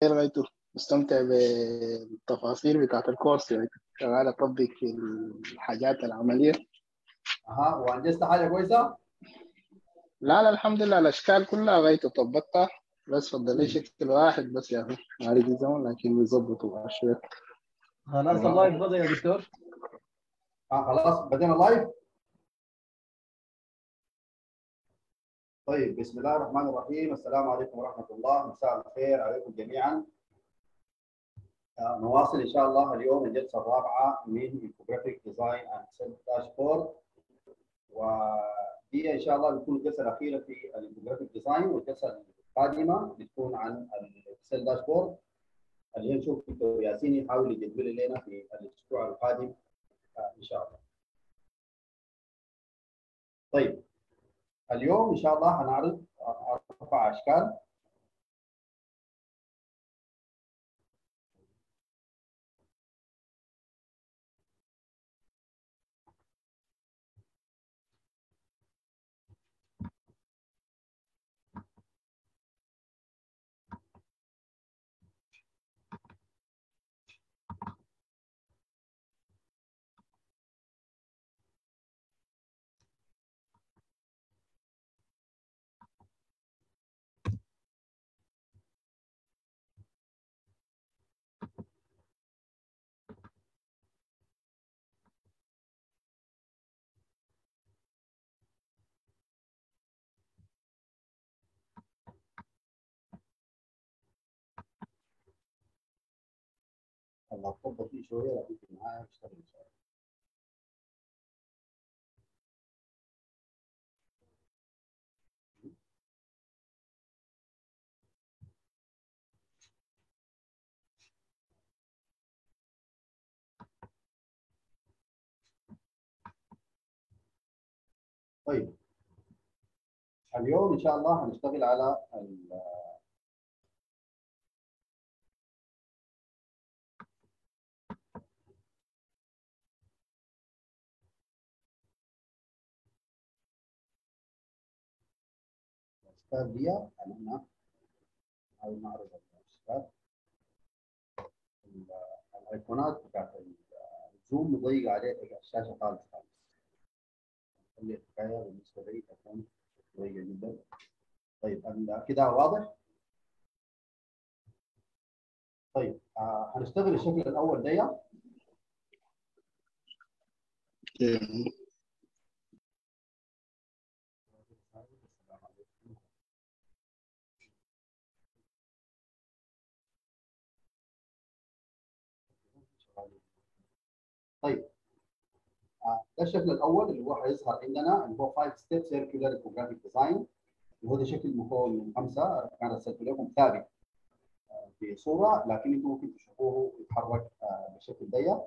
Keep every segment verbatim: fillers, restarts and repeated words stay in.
غايته مستمتع بالتفاصيل بتاعت الكورس يعني شغال اطبق في الحاجات العمليه. اها وانجزت حاجه كويسه؟ لا لا الحمد لله الاشكال كلها غايته طبقتها، بس فضل لي شكل واحد بس يا اخي عارف الزمن لكن بيظبطوا شويه. خلاص اللايف بدأ يا دكتور. اه خلاص بدينا لايف. طيب بسم الله الرحمن الرحيم، السلام عليكم ورحمه الله، مساء الخير عليكم جميعا. آه نواصل ان شاء الله اليوم الجلسه الرابعه من انفوجرافيك ديزاين اند سيلف داشبورد، ودي ان شاء الله بتكون الجلسه الاخيره في الانفوجرافيك ديزاين، والجلسه القادمه بتكون عن السيل داشبورد اللي هي نشوف دكتور ياسين يحاول يجدول لنا في الاسبوع القادم آه ان شاء الله. طيب اليوم ان شاء الله هنعرض اربع اشكال. اللابتوب بطيء شويه لكن في النهايه بيشتغل ان شاء الله. طيب اليوم ان شاء الله هنشتغل على الاشكال دي. انا نحاول نعرض الاشكال. الايقونات بتاعت الزوم مضيق عليه الشاشه خالص خالص. خلي الحكايه بالنسبه لي تكون ضيقه جدا. طيب كده واضح؟ طيب آه هنشتغل الشكل الاول ده. طيب آه ده الشكل الاول اللي هو هيظهر عندنا اللي هو خمسة ستيب سيركيولار انفوجرافيك ديزاين، اللي هو ده شكل مكون من خمسه. كان رسلت لكم ثابت آه في صوره، لكن انتم ممكن تشوفوه يتحرك آه بالشكل ده.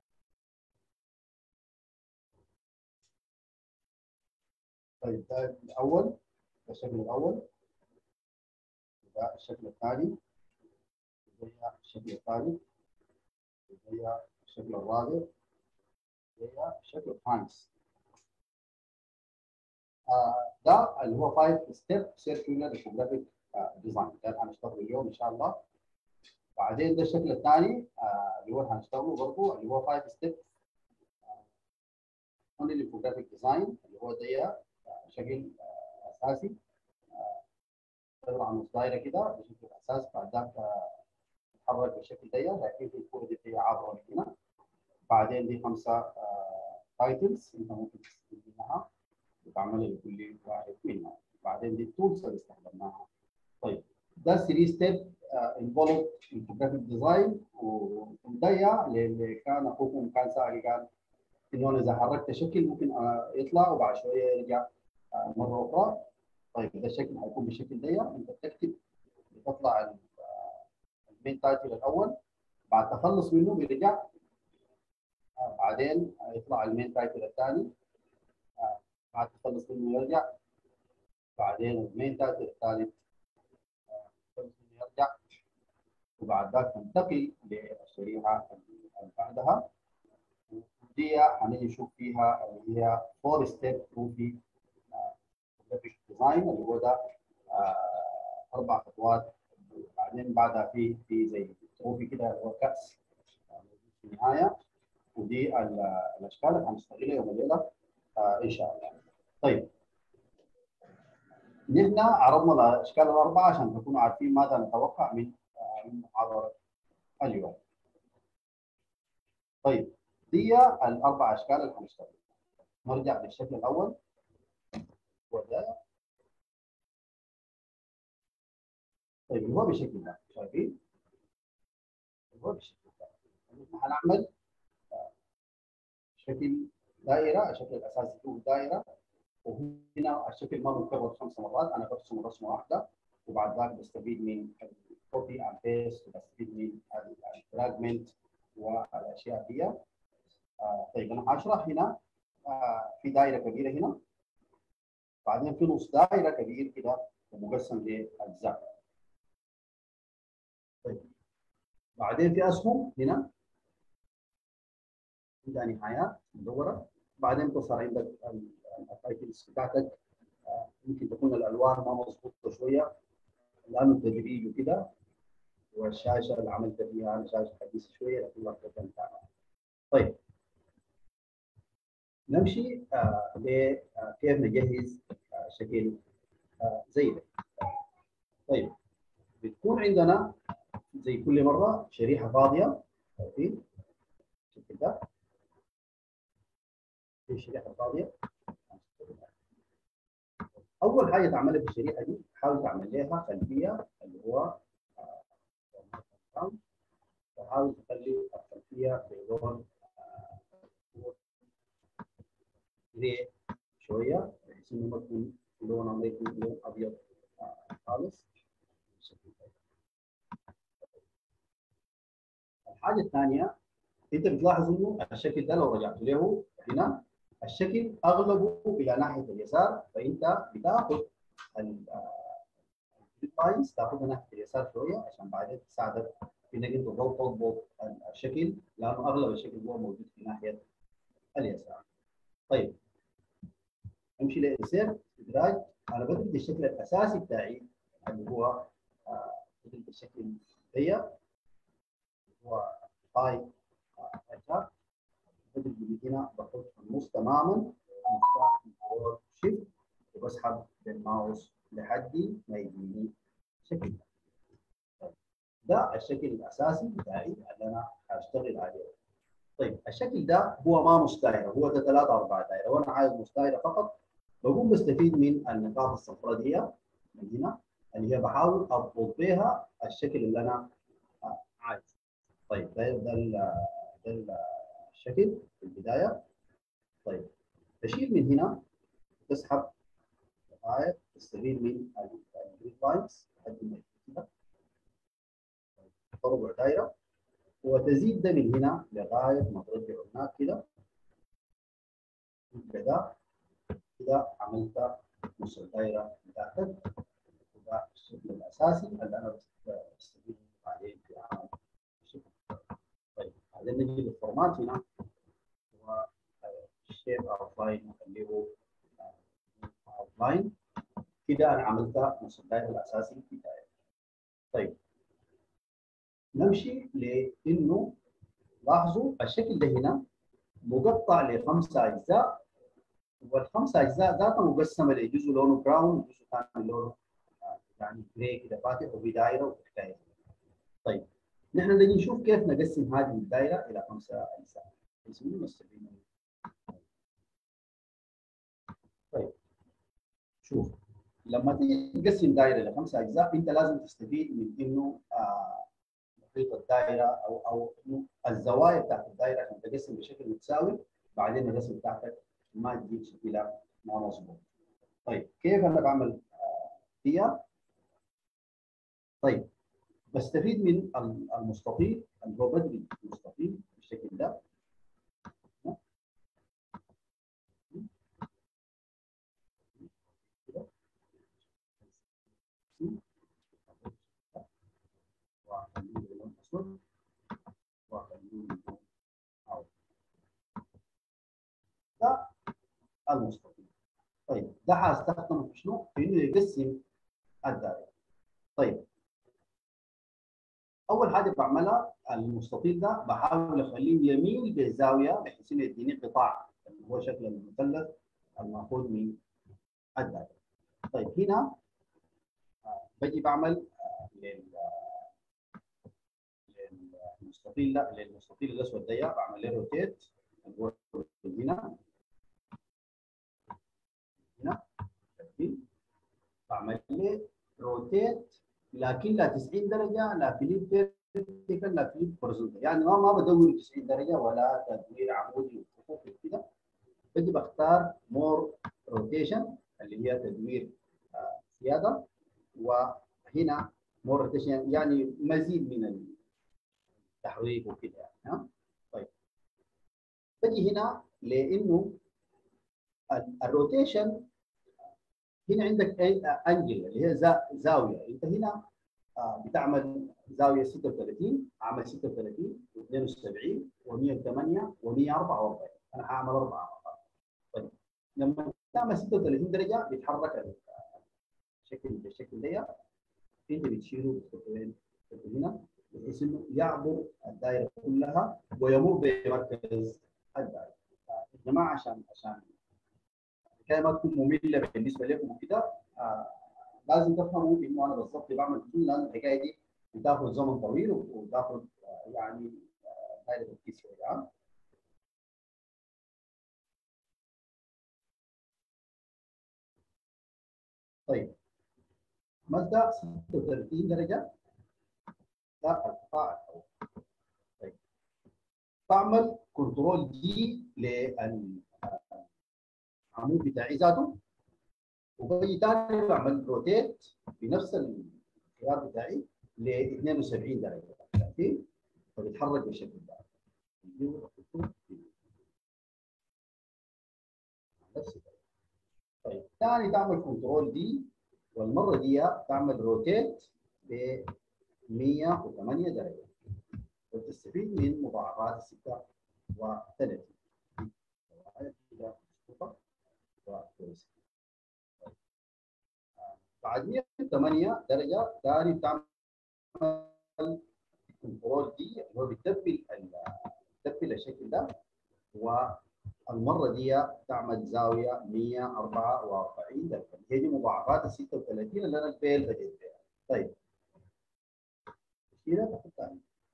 طيب ده الاول، ده الشكل الاول. ده الشكل الثاني، ده الشكل الثالث، ده الشكل الرابع، ده الشكل الخامس. آه ده اللي هو خمسة ستيب سيركيولار انفوجرافيك ديزاين ده هنشتغله اليوم ان شاء الله. بعدين ده الشكل الثاني آه اللي هو هنشتغله برضه اللي هو خمسة ستيب اونلي انفوجرافيك ديزاين، اللي هو ده آه شكل آه اساسي عباره عن دايره كده بشكل اساس. بعد ذاك تتحرك بالشكل ده، لكن في الكوره دي هي عبره من هنا. بعدين دي خمسه تايتلز انت ممكن تستفيد منها وتعملها لكل واحد منها. بعدين دي التولز اللي استخدمناها. طيب ده ثلاثة ستيب انفولد انفوجرافيك ديزاين، وده اللي كان اخوكم كان سائل قال انه انا اذا حركت شكل ممكن يطلع وبعد شويه يرجع مره اخرى. طيب ده الشكل هيكون بالشكل ده. انت بتكتب بتطلع المين تايتل الاول، بعد تخلص منه بيرجع، بعدين يطلع المين تايتل الثاني، بعد تخلص منه يرجع، بعدين المين تايتل الثالث تخلص منه يرجع، وبعد ذلك تنتقل للشريحه اللي بعدها. دي هنيجي نشوف فيها اللي هي فور ستيب بروفي جرافيك ديزاين، اللي هو ده آه اربع خطوات بعدين بعدها في في زي تروفي كده اللي هو كاس في النهايه. ودي الاشكال اللي هنستغلها يوم الليله آه ان شاء الله. طيب نحن عرضنا الاشكال الاربعه عشان تكونوا عارفين ماذا نتوقع من آه من محاضره اليوم. طيب دي الاربع اشكال اللي هنستغلها. نرجع للشكل الاول والدايره. طيب اللي هو بالشكل ده شايفين؟ اللي هو بالشكل ده نحن هنعمل شكل دائره. الشكل الاساسي هو دائره، وهنا الشكل ما مكرر خمس مرات، انا برسم رسمه واحده وبعد ذلك بستفيد من الكوبي اند بيست وبستفيد من الفراجمنت والاشياء دي. آه طيب انا هشرح هنا آه في دائره كبيره هنا، بعدين في نص دائره كبير كده ومقسم لاجزاء. طيب بعدين في اسهم هنا عندها نهايات مدوره، بعدين تصير عندك التايتلز بتاعتك. آه يمكن تكون الالوان ما مضبوطه شويه لانه التدريج وكده، والشاشه اللي عملت فيها انا شاشه حديثه شويه لكن لخبطه بتاعها. طيب نمشي آه لكيف نجهز آه شكل آه زي ده. طيب بتكون عندنا زي كل مره شريحه فاضيه. شايفين الشكل ده؟ في شريحه فاضيه. اول حاجه تعملها في الشريحه دي حاول تعمل لها خلفيه اللي هو آه وحاول تخلي الخلفيه بلون جري شويه بحيث انه ما تكون لونها ما يكون لون ابيض خالص. الحاجه الثانيه انت بتلاحظ انه الشكل ده لو رجعت له هنا الشكل اغلبه الى ناحيه اليسار، فانت بتاخذ اللاينز تاخذها ناحيه اليسار شويه عشان بعدين تساعدك في انك انت تضبط الشكل، لانه اغلب الشكل هو موجود في ناحيه اليسار. طيب امشي للانسيرت ادراج. انا بدرج الشكل الاساسي بتاعي اللي هو بدرج الشكل ضيق هو هاي اتاك. بدرج من هنا بحط في النص تماما مفتاح كنترول شيفت وبسحب بالماوس لحد ما يجيني الشكل ده. ده الشكل الاساسي بتاعي اللي انا هشتغل عليه. طيب الشكل ده هو ما مستدايره، هو ده ثلاثة أربعة دائره، وانا عايز مستدايره فقط. بقوم بستفيد من النقاط الصفراء دي من هنا اللي هي بحاول اضبط بها الشكل اللي انا عايزه. طيب ده ده ده الشكل في البدايه. طيب بشيل من هنا تسحب لغايه تستفيد من الجريد لاينز لحد ما كده ربع دايره، وتزيد ده من هنا لغايه ما ترجع هناك كده كده كده عملت نص الدايره بتاعتك. وده الشكل الاساسي اللي انا بستفيد بعدين في عمل الشكل. طيب بعدين نجي للفورمات هنا هو الشيب اوت لاين نخليه اوت لاين كده. انا عملت نص الدايره الاساسي بتاعي. طيب نمشي لانه لاحظوا الشكل ده هنا مقطع لخمسه اجزاء، والخمسه اجزاء ذاتها مقسمه لجزء لونه براون وجزء ثاني لونه يعني جراي كده فاتح وفي دائره وحكايه. طيب نحن نجي نشوف كيف نقسم هذه الدائره الى خمسه اجزاء. طيب شوف لما تيجي تقسم دائره لخمسه اجزاء انت لازم تستفيد من انه آه محيط الدائره او او انه الزوايا بتاعت الدائره عشان تقسم بشكل متساوي، بعدين الرسم بتاعتك ما تجيب شكلها ما مظبوط. طيب كيف انا بعمل فيها؟ طيب بستفيد من المستطيل اللي هو بدري المستطيل بالشكل ده. واخليه باللون اسود واخليه باللون احمر. ده المستطيل. طيب ده هستخدمه في شنو؟ في انه يقسم الدائره. طيب اول حاجه بعملها المستطيل ده بحاول اخليه يميل بالزاويه بحيث انه يديني قطاع اللي هو شكل المثلث الماخوذ من الدائره. طيب هنا بجي بعمل للمستطيل ده للمستطيل الاسود ده بعمل له روتيت اللي هو هنا هنا بعمل له روتيت لكن لا تسعين درجه لا فليب فيرتيكال لا فليب هوريزونتال، يعني ما ما بدور تسعين درجه ولا تدوير عمودي وخفوف كده. بدي بختار مور روتيشن اللي هي تدوير آه زياده، وهنا مور روتيشن يعني مزيد من التحريك وكده يعني. ها طيب بجي هنا لانه الروتيشن هنا عندك انجل اللي هي زاويه، انت هنا بتعمل زاويه ستة وثلاثين، اعمل ستة وثلاثين واثنين وسبعين ومئة وثمانية ومئة وأربعة وأربعين، انا هعمل اربعه. طيب لما تعمل ستة وثلاثين درجه بيتحرك الشكل بالشكل ده، انت بتشيله بتحطه هنا بحيث انه يعبر الدائره كلها ويمر بمركز الدائره. يا جماعه عشان عشان الحكايه ما تكون ممله بالنسبه لكم وكده، آه لازم تفهموا انه انا بالضبط بعمل شنو، لان الحكايه دي بتاخذ زمن طويل وبتاخذ آه يعني دائره آه تركيز شويه. طيب مبدا ستة وثلاثين درجه ده القطاع الاول. طيب بعمل كنترول دي للعمود بتاعي ذاته، وبجي ثاني بعمل روتيت بنفس الخيار بتاعي ل اثنين وسبعين درجه، شايفين؟ فبيتحرك بالشكل ده. طيب ثاني تعمل كنترول دي، والمره دي تعمل روتيت ب مئة وثمانية درجه وتستفيد من مضاعفات ستة وثلاثين. بعد مئة وثمانية درجه ثاني بتعمل كنترول دي اللي هو بتدبل بتدبل الشكل ده، والمره دي تعمل زاويه مئة وأربعة وأربعين درجه. هي دي مضاعفات ال ستة وثلاثين اللي انا الفيل بديت بها. طيب كده بحط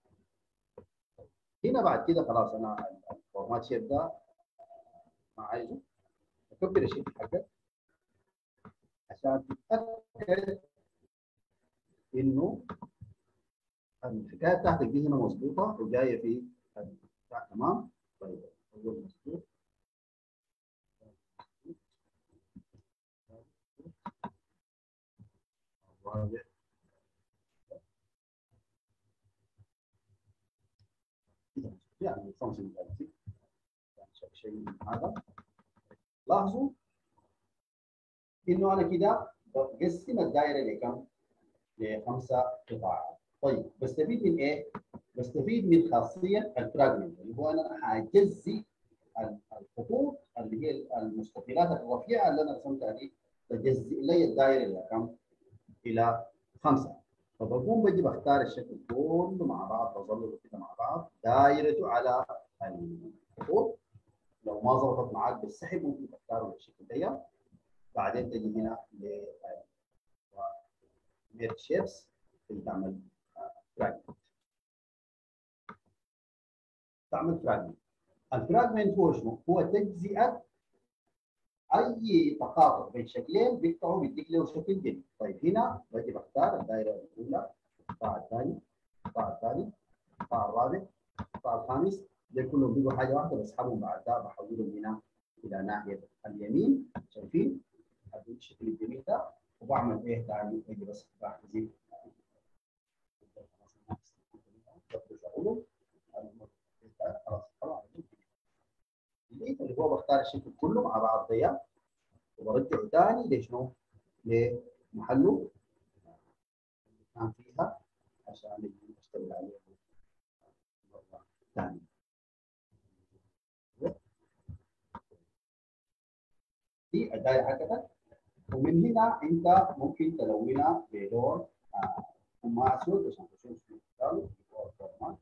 هنا بعد كده خلاص انا الفورمات شيب ده ما عايزه، اكبر الشيب حقك عشان تتاكد انه الحكايه بتاعتك دي هنا مظبوطه وجايه في البتاع تمام. طيب اول مظبوط يعني الفانكشن بتاعتي شيء هذا. لاحظوا انه انا كده بقسم الدائره لكم؟ لخمسه قطاعات. طيب بستفيد من ايه؟ بستفيد من خاصيه الفراجمنت اللي هو انا حاجزي الخطوط اللي هي المستطيلات الرفيعه اللي انا رسمتها دي، بجزئ لي الدائره الى كم؟ الى خمسه. فبقوم بجي بختار الشكل كله مع بعض، بظلله كده مع بعض دائرته على الخطوط. لو ما ظبطت معاك بالسحب ممكن تختاره بالشكل ده. بعدين تجي هنا ل ميرج شيبس تعمل فراجمنت. تعمل فراجمنت. الفراجمنت هو شنو؟ هو تجزئه اي تقاطع بين شكلين بيقطعوا بيديك له شكل جديد. طيب هنا باجي بختار الدائره الاولى، القطاع الثاني، القطاع الثالث، القطاع الرابع، القطاع الخامس، دول كلهم بيجوا حاجه واحده، بسحبهم بعد ده بحولهم هنا الى ناحيه اليمين. شايفين؟ هذا الشكل الجميل ده. وبعمل ايه ثاني؟ باجي بس بحذف اللي هو بختار الشكل كله مع بعض ضيق وبرجعه ثاني لشنو؟ لمحله كان فيها عشان نشتغل عليه مره ثانيه. دي الدائره حقتك، ومن هنا انت ممكن تلونها بلون ما اسود عشان تشوف مثاله هو الفورمات.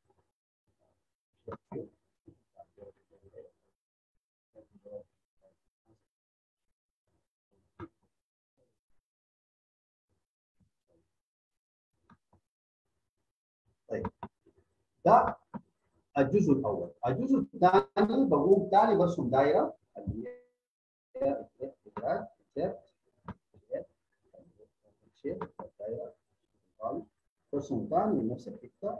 طيب ده الجزء الاول. الجزء الثاني بقوم ثاني برسم دائره اللي هي افراد شيب شيب الدائره برسم ثاني من نفس الحته.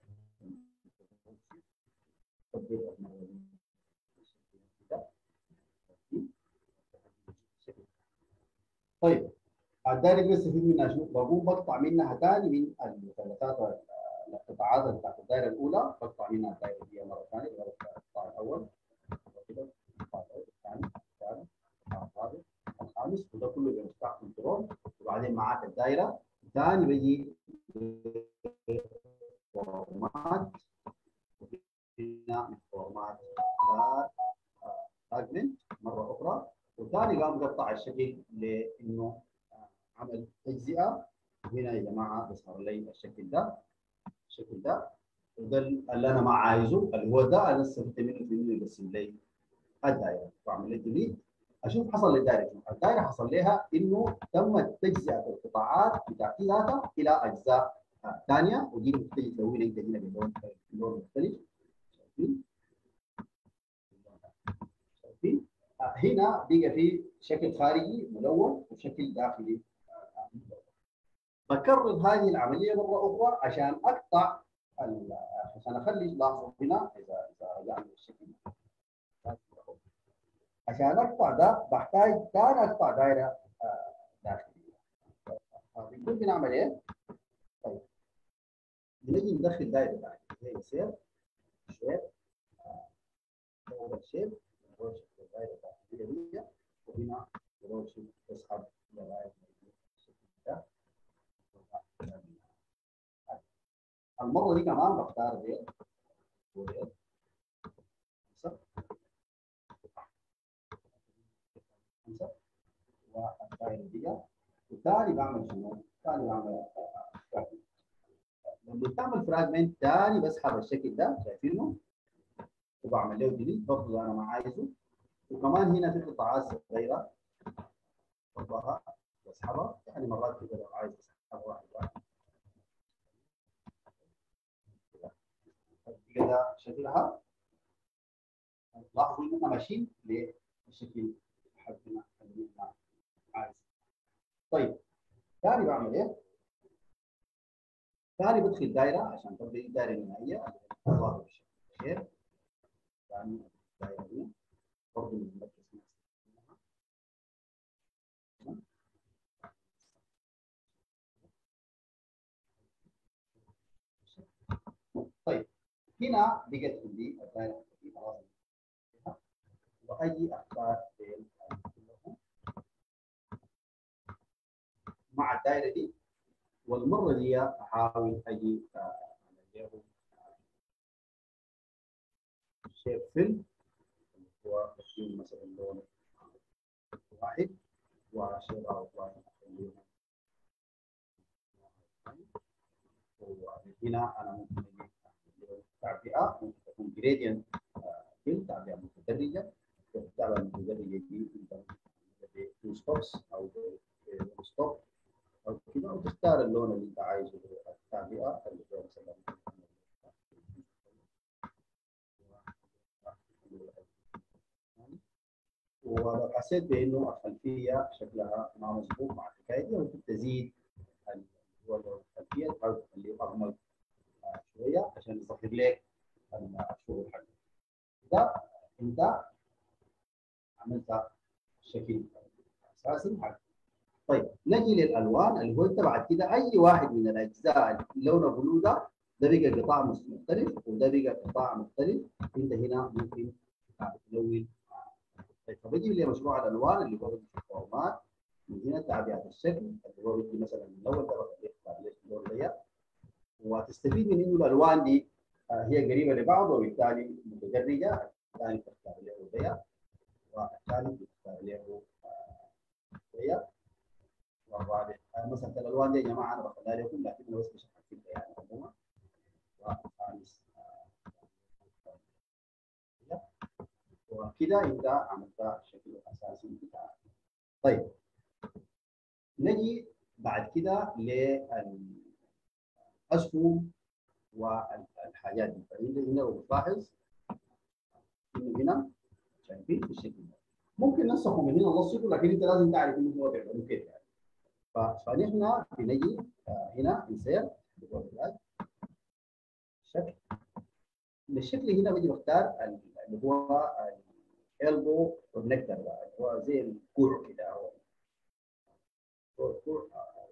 طيب الدائره دي بستفيد منها شنو؟ بقوم بقطع منها ثاني من المثلثات القطاعات بتاعت الدائره الاولى، بقطع منها الدائره دي مره ثانيه، القطاع الاول كده، القطاع الثاني الثالث الرابع الخامس، وده كله بمفتاح كنترول. وبعدين معاك الدائره ثاني بيجي فورمات، هنا فورمات فراجمنت مره اخرى، وثاني قام قطع الشكل لانه عمل تجزئه. هنا يا جماعه بيظهر لي الشكل ده، الشكل ده وده اللي انا ما عايزه، اللي هو ده انا استفدت منه في انه يرسم لي الدائره. واعمل لي ديليت اشوف حصل للدائره شنو. الدائره حصل لها انه تم تجزئه القطاعات بتاعتها الى اجزاء ثانيه، ودي بتجي تسوي لي انت هنا باللون باللون مختلف. شايفين؟ شايفين؟ هنا بقى في شكل خارجي ملون وشكل داخلي. بكرر هذه العمليه مره اخرى عشان اقطع عشان اخلي، لاحظوا هنا اذا اذا رجعنا للشكل عشان اقطع ده بحتاج ثاني اقطع دائره داخليه. بنقول بنعمل ايه؟ طيب بنجي ندخل دائره داخليه، هي سير شيب اول شيب نروح الدائره الداخليه دي، وهنا نروح نسحب دائره الشكل ده. المره دي كمان بختار دي ودي خمسه خمسه والدائره دي، وثاني بعمل شنو؟ ثاني بعمل فراجمنت. لما تعمل فراجمنت ثاني بسحب الشكل ده، شايفينه؟ وبعمل له ديليت برضه انا ما عايزه. وكمان هنا في قطاعات صغيره برضها بسحبها، يعني مرات كده لو عايز اسحب واحد واحد كده شكلها. لاحظوا اننا ماشيين للشكل حقنا اللي احنا عايزه. طيب ثاني بعمل ايه؟ ثاني بدخل دائره عشان تبدا الدائره النهائيه تظهر بالشكل خير. ثاني الدائره دي برضه بنركز طيب هنا بقت عندي الدائره دي خلاص، واجي اختار بين مع الدائره دي، والمره دي احاول اجي اعمل شيب فيل اللي هو بديهم مثلا لون واحد وشيب اوت لاين اخليهم. وهنا انا ممكن اجي تعبئه، ممكن تكون جريدينت فيل، تعبئه متدرجه. التعبئه المتدرجه دي انت تو ستوبس او ستوب او كده، وتختار اللون اللي انت عايزه التعبئه اللي هو مثلا. ولو حسيت بانه الخلفيه شكلها ما مظبوط مع الحكايه دي، ممكن تزيد الخلفيه تحاول تخليه اغمق شويه عشان يظهر لك الشغل حقك. ده انت عملت الشكل الاساسي حقك. طيب نجي للالوان اللي هو انت بعد كده اي واحد من الاجزاء اللي لونه بلو ده ده بقى قطاع مختلف وده بقى قطاع مختلف. انت هنا ممكن تلون. طيب فبيجي لي مشروع الالوان اللي هو في الفورمات، من هنا تعبئه الشكل اللي هو بيجي مثلا من الاول ده بخليه يختار اللون ده، وتستفيد من انه الالوان دي هي قريبه لبعض وبالتالي متدرجه. الثاني تختار له ده والثالث تختار له ده والرابع. مثلا الالوان دي يا جماعه انا بخليها لكم، لكن انا بس بشرح كده يعني عموما كده انت عملت الشكل الاساسي بتاعك. طيب نجي بعد كده للاسهم والحاجات دي. فانت هنا لو بتلاحظ انه هنا شايفين الشكل ده ممكن ننسخه من هنا نصفه، لكن انت لازم تعرف انه هو بيعملوا كيف يعني. فنحن بنجي هنا انسير الشكل. الشكل هنا بيجي بختار اللي هو الالبو كونكتور ده اللي هو زي الكوع كده، هو الكوع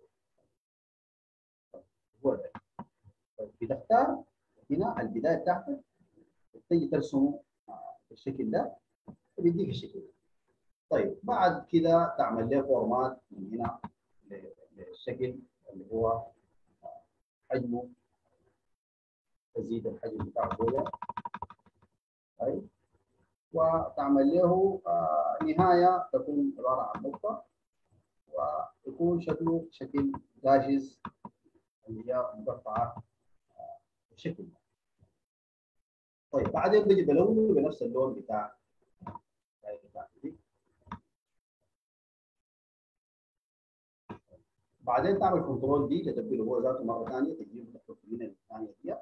هو ده. بتختار هنا البدايه بتاعتك، تيجي ترسمه بالشكل ده بيديك الشكل ده. طيب بعد كده تعمل له فورمات من هنا للشكل اللي هو حجمه، تزيد الحجم بتاعه شويه. طيب وتعمل له آه نهايه تكون عباره عن نقطه، ويكون شكله شكل داشز اللي هي مقطعه آه بالشكل ده. طيب بعدين بجي بلونه بنفس اللون بتاع دي. بعدين تعمل كنترول دي لتبديله هو ذاته مره ثانيه، تجيبه تحطه من الثانيه دي،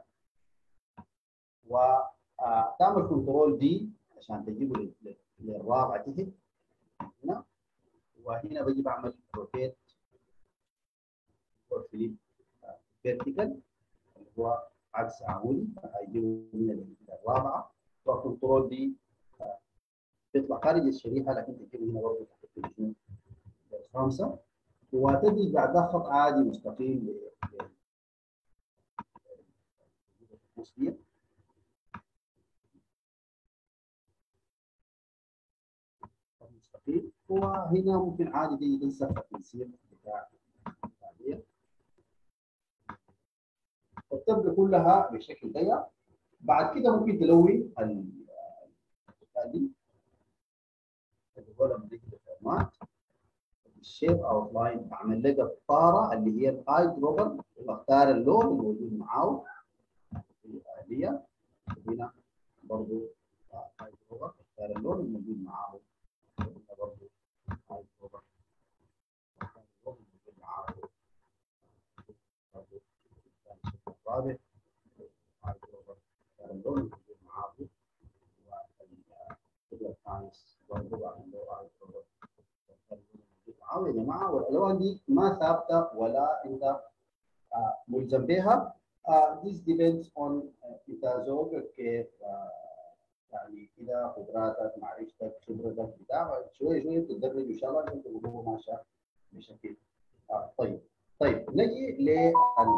وتعمل كنترول دي عشان تجيبه للرابعه تحت هنا. وهنا بجي بعمل روتيت اور فليب فيرتيكال اللي هو عكس عمودي، هيجيبه من الرابعه. وكنترول دي تطلع خارج الشريحه لكن تجيبه هنا برضه تحت الخامسه، وتدرج بعدها خط عادي مستقيم للمسبية. مستقيم. وهنا ممكن عادي تيجي تنسخ التنسيق بتاع التعبير وتبقى كلها بالشكل ده. بعد كده ممكن تلون التالي اللي هو لما تيجي الفورمات الشيب اوت لاين، بعمل لك الطاره اللي هي الاي دروبر، واختار اللون الموجود معاه الآلية. هنا برضه اي دروبر، اختار اللون الموجود معاه. هنا برضه اي دروبر، اختار اللون الموجود معاه. برضه الرابع اي دروبر، اختار اللون الموجود معاه. والشكل الخامس برضه بعمل له اي دروبر. يا جماعه والالوان دي ما ثابته ولا انت آه ملزم بها. آه this depends on آه انت ذوقك كيف، آه يعني كده قدراتك، معرفتك، خبرتك بتاع شويه شويه بتتدرج ان شاء الله انت الامور ماشيه بشكل آه طيب. طيب نجي لل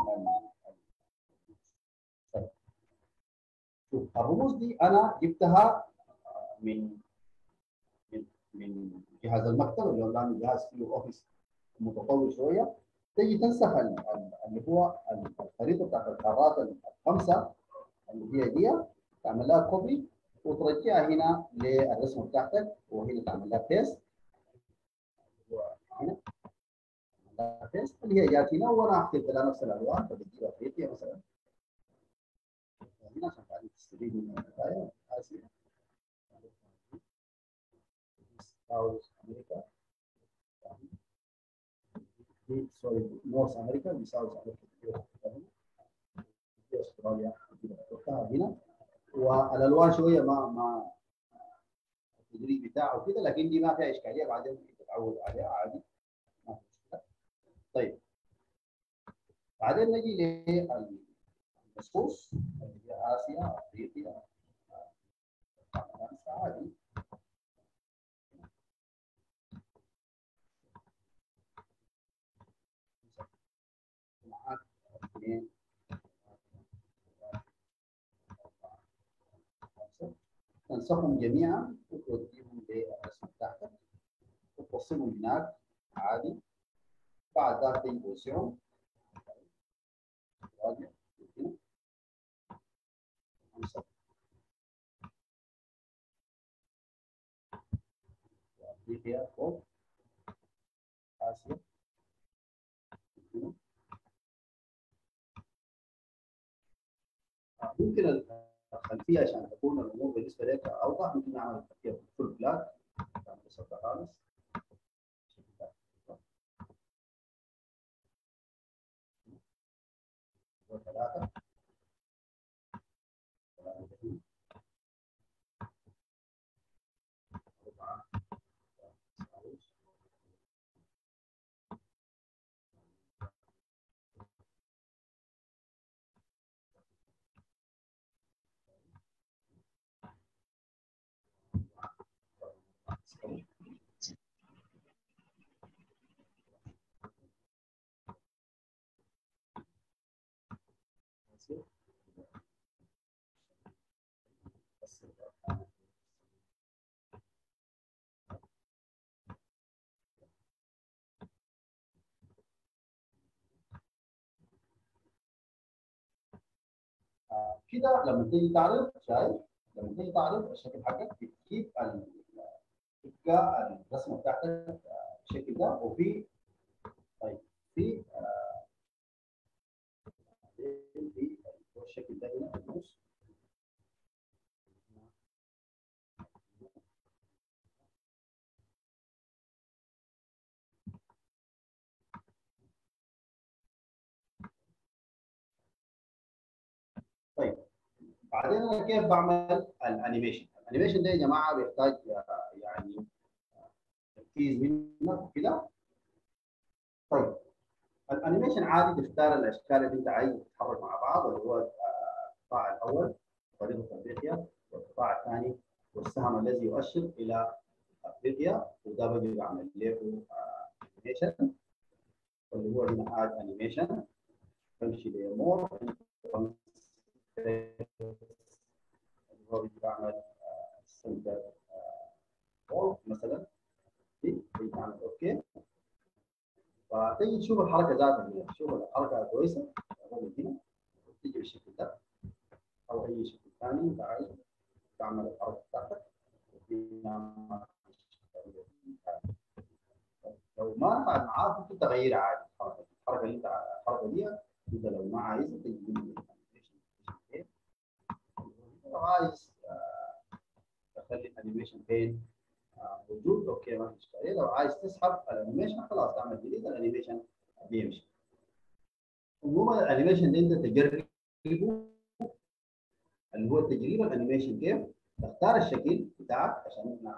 طيب. شوف الرموز دي انا جبتها من من من جهاز المكتب اللي هو جهاز فيه اوفيس متطور شويه. تيجي تنسخ اللي هو الخريطه بتاعت القارات الخمسه اللي هي دي، تعمل لها كوبي وترجعها هنا للرسمه بتاعتك، وهنا تعمل لها بيست. هنا تعمل لها بيست اللي هي جات هنا، وانا احطيت لها نفس الالوان فبتجيب افريقيا مثلا هنا عشان تعرف تستفيد من البدايه اسيا، ساوث امريكا، سوري نورث امريكا، دي ساوث امريكا، دي استراليا كده هنا. والالوان شويه ما ما التدريج بتاعه كده، لكن دي ما فيها اشكاليه، بعدين ممكن تتعود عليها عادي ما في مشكله. طيب بعدين نجي للنصوص اللي هي اسيا، افريقيا، فرنسا عادي. معاك اثنين تنسخهم جميعا وتوديهم للرسم بتاعتك وتوصلهم هناك عادي. بعد ذلك تيجي بوزيشن افريقيا فوق، اسيا ممكن الخلفيه عشان تكون الامور بالنسبه لك اوضح، ممكن نعمل الخلفيه فول بلاك بسيطه خالص. وثلاثه أربعة كده لما تيجي تعرض، شايف لما تيجي تعرض الشكل حقك بتجيب تبقى الرسمه بتاعتك بالشكل ده. وفي طيب في في الشكل ده هنا في النص. طيب بعدين انا كيف بعمل الانيميشن؟ الانيميشن ده يا جماعه بيحتاج يعني تركيز منك وكده. طيب الانيميشن عادي تختار الاشكال اللي انت عايز تتحرك مع بعض، اللي هو القطاع الاول طريقه افريقيا، والقطاع الثاني والسهم الذي يؤشر الى افريقيا، وده بجي بعمل له انيميشن اللي هو هنا اد انيميشن. بمشي لمور اللي هو بيجي بعمل سنتر بول مثلا، دي بعمل اوكي. فتيجي تشوف الحركه ذاتها هنا، تشوف الحركه كويسه هنا تيجي بالشكل ده او اي شكل ثاني انت عايز تعمل الحركه بتاعتك. لو ما نفعت معاك ممكن تغيرها عادي. الحركه الحركه اللي انت الحركه دي انت لو ما عايزها تجي لو عايز تخلي الانيميشن بين موجود اوكي ما في اشكاليه. لو عايز تسحب الانيميشن خلاص تعمل ديليت، الانيميشن بيمشي. عموما الانيميشن اللي انت تجربه اللي هو التجربه الانيميشن كيف تختار الشكل بتاعك عشان ما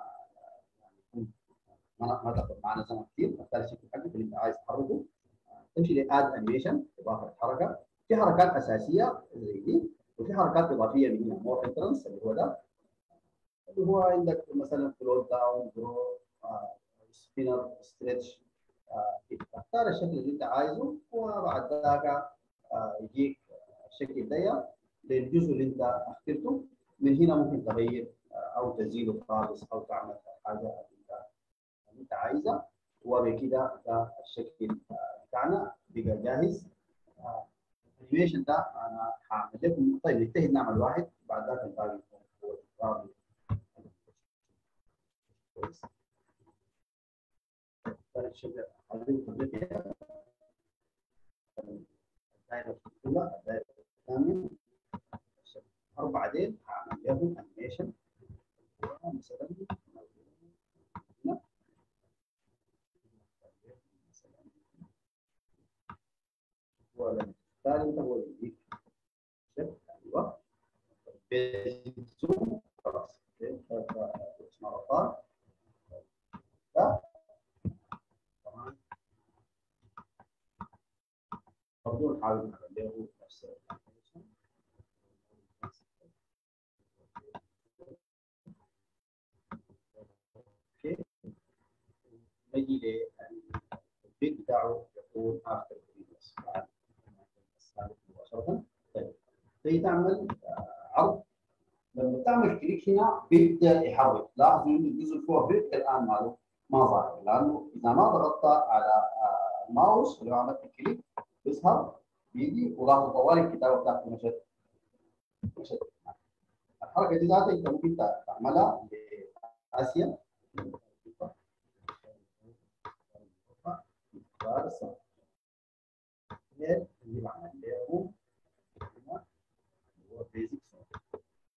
ما ما تاخذ معنا زمن كثير. تختار الشكل حقك اللي انت عايز تحركه، تمشي لاد انيميشن اضافه حركه. في حركات اساسيه زي دي وفي حركات اضافيه من هنا مور انترنس اللي هو ده اللي هو عندك مثلا فلوت داون درو سبينر ستريتش. تختار الشكل اللي انت عايزه وبعد ذاك يجيك الشكل ده للجزء اللي انت اخترته. من هنا ممكن تغير او تزيده خالص او تعمل حاجه اللي انت عايزها. وبكده ده الشكل بتاعنا بقى جاهز. الانيميشن ده انا هعمل لكم. طيب نجتهد نعمل واحد بعد ذاك الباقي هو تكرار كويس. الشكل الدائره الاولى الدائره الثانيه أربعة ديل هعمل لهم انيميشن مثلا هنا هو الثالث هو يديك شكل ايوه بيزوم خلاص مرات ده طبعا برضه نحاول نعمل له نفس الانيميشن. اوكي نجي للتطبيق بتاعه يكون افتر بريفيوس بعد مباشره. طيب تيجي تعمل عرض. لما تعمل كليك هنا بيبدا يحرك. لاحظوا ان الجزء اللي فوق بيبدا الان ماله ما ظاهر، لانه اذا ما ضغطت على الماوس ولو عملت كليك بيظهر بيجي. ولاحظوا طوال الكتابه بتاعته مشت مشت. الحركه دي ذاتها انت ممكن تعملها لاسيا اللي بعمل له هو بيزكس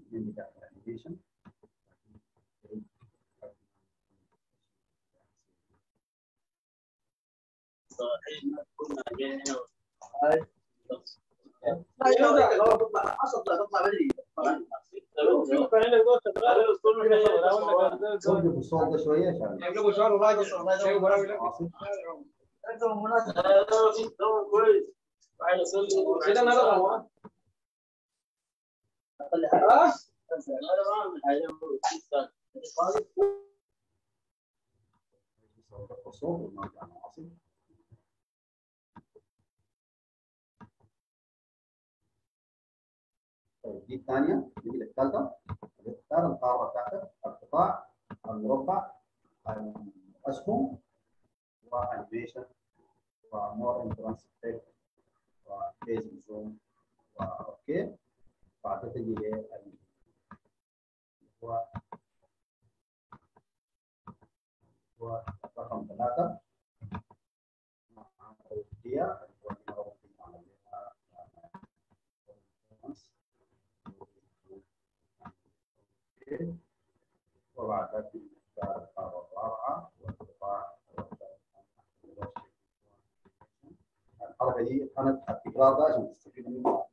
من داخل الانيميشن. وقف الصوت ده شويه عشان دي الثانيه. نيجي للثالثه. اختار القاره بتاعتك، القطاع، المربع، الاسهم، وانيميشن، ومور انترانس افكت، وفيز زوم، واوكي. بعد تجي ل هو هو رقم ثلاثه مع التوزيع وبعد ذلك نختار القاره الرابعه والقطاع. الحركه دي كانت التكرار ده عشان تستفيد منها.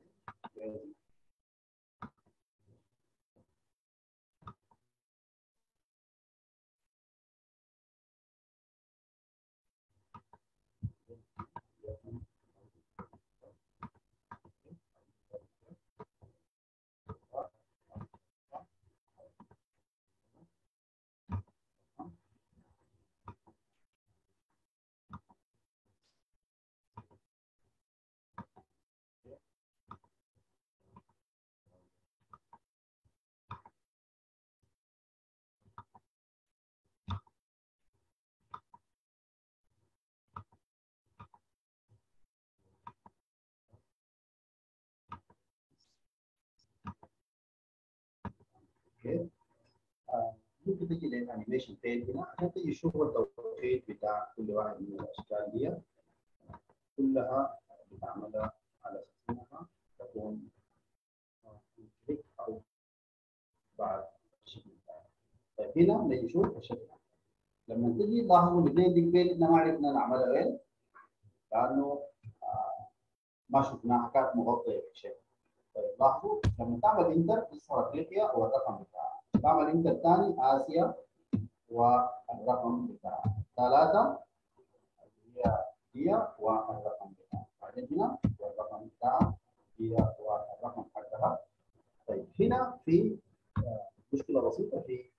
اوكي. ممكن تجي للانيميشن بيج هنا عشان تجي تشوف التوقيت بتاع كل واحد من الاشكال دي كلها بتعملها على اساس انها تكون كليك او بعد الشكل بتاعها. طيب هنا نجي نشوف الشكل. لما تجي تلاحظوا الاثنين دي بين ما عرفنا نعملها وين لانه آه ما شفناها كانت مغطيه بالشكل. طيب لاحظوا لما تعمل انتر تظهر افريقيا والرقم بتاعها، تعمل انتر ثاني اسيا والرقم بتاعها، ثلاثه هي هي والرقم بتاعها، بعدين هنا والرقم بتاعها هي والرقم حقها. طيب هنا في مشكله بسيطه في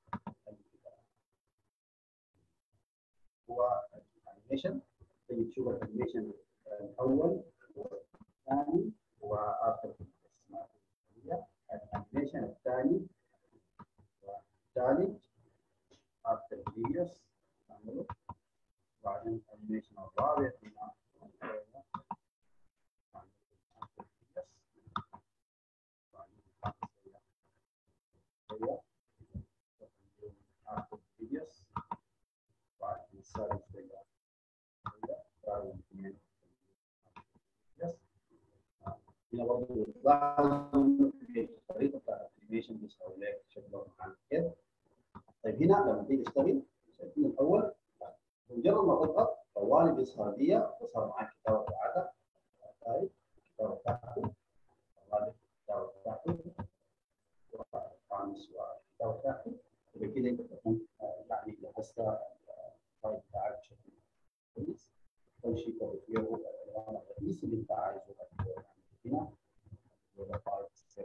هو الانيميشن. تيجي تشوف الانيميشن الاول والثاني واخر الانيميشن الثاني والثالث after previous نعمله. بعدين الانيميشن الرابع هنا after previous بعدين السادس هنا برضه لاحظوا طريقه الانيميشن بيسوي لك شكله عن كده. طيب هنا لما تيجي تشتغل شايفين الاول مجرد ما تضغط طوالي بيظهر دي بيظهر معاك الكتابه بتاعتك. طيب الكتابه بتاعته طوالي الكتابه بتاعته والخامس والكتابه بتاعته. وبكده انت تكون يعني لحست الفايل بتاعك بشكل كويس. اول شيء توفيره العنوان الرئيسي اللي انت عايزه هنا ولا فايل ستيب.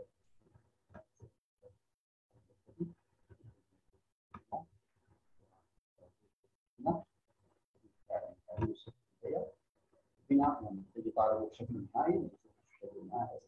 هنا لما تيجي تعرضه بشكل نهائي بشكل نهائي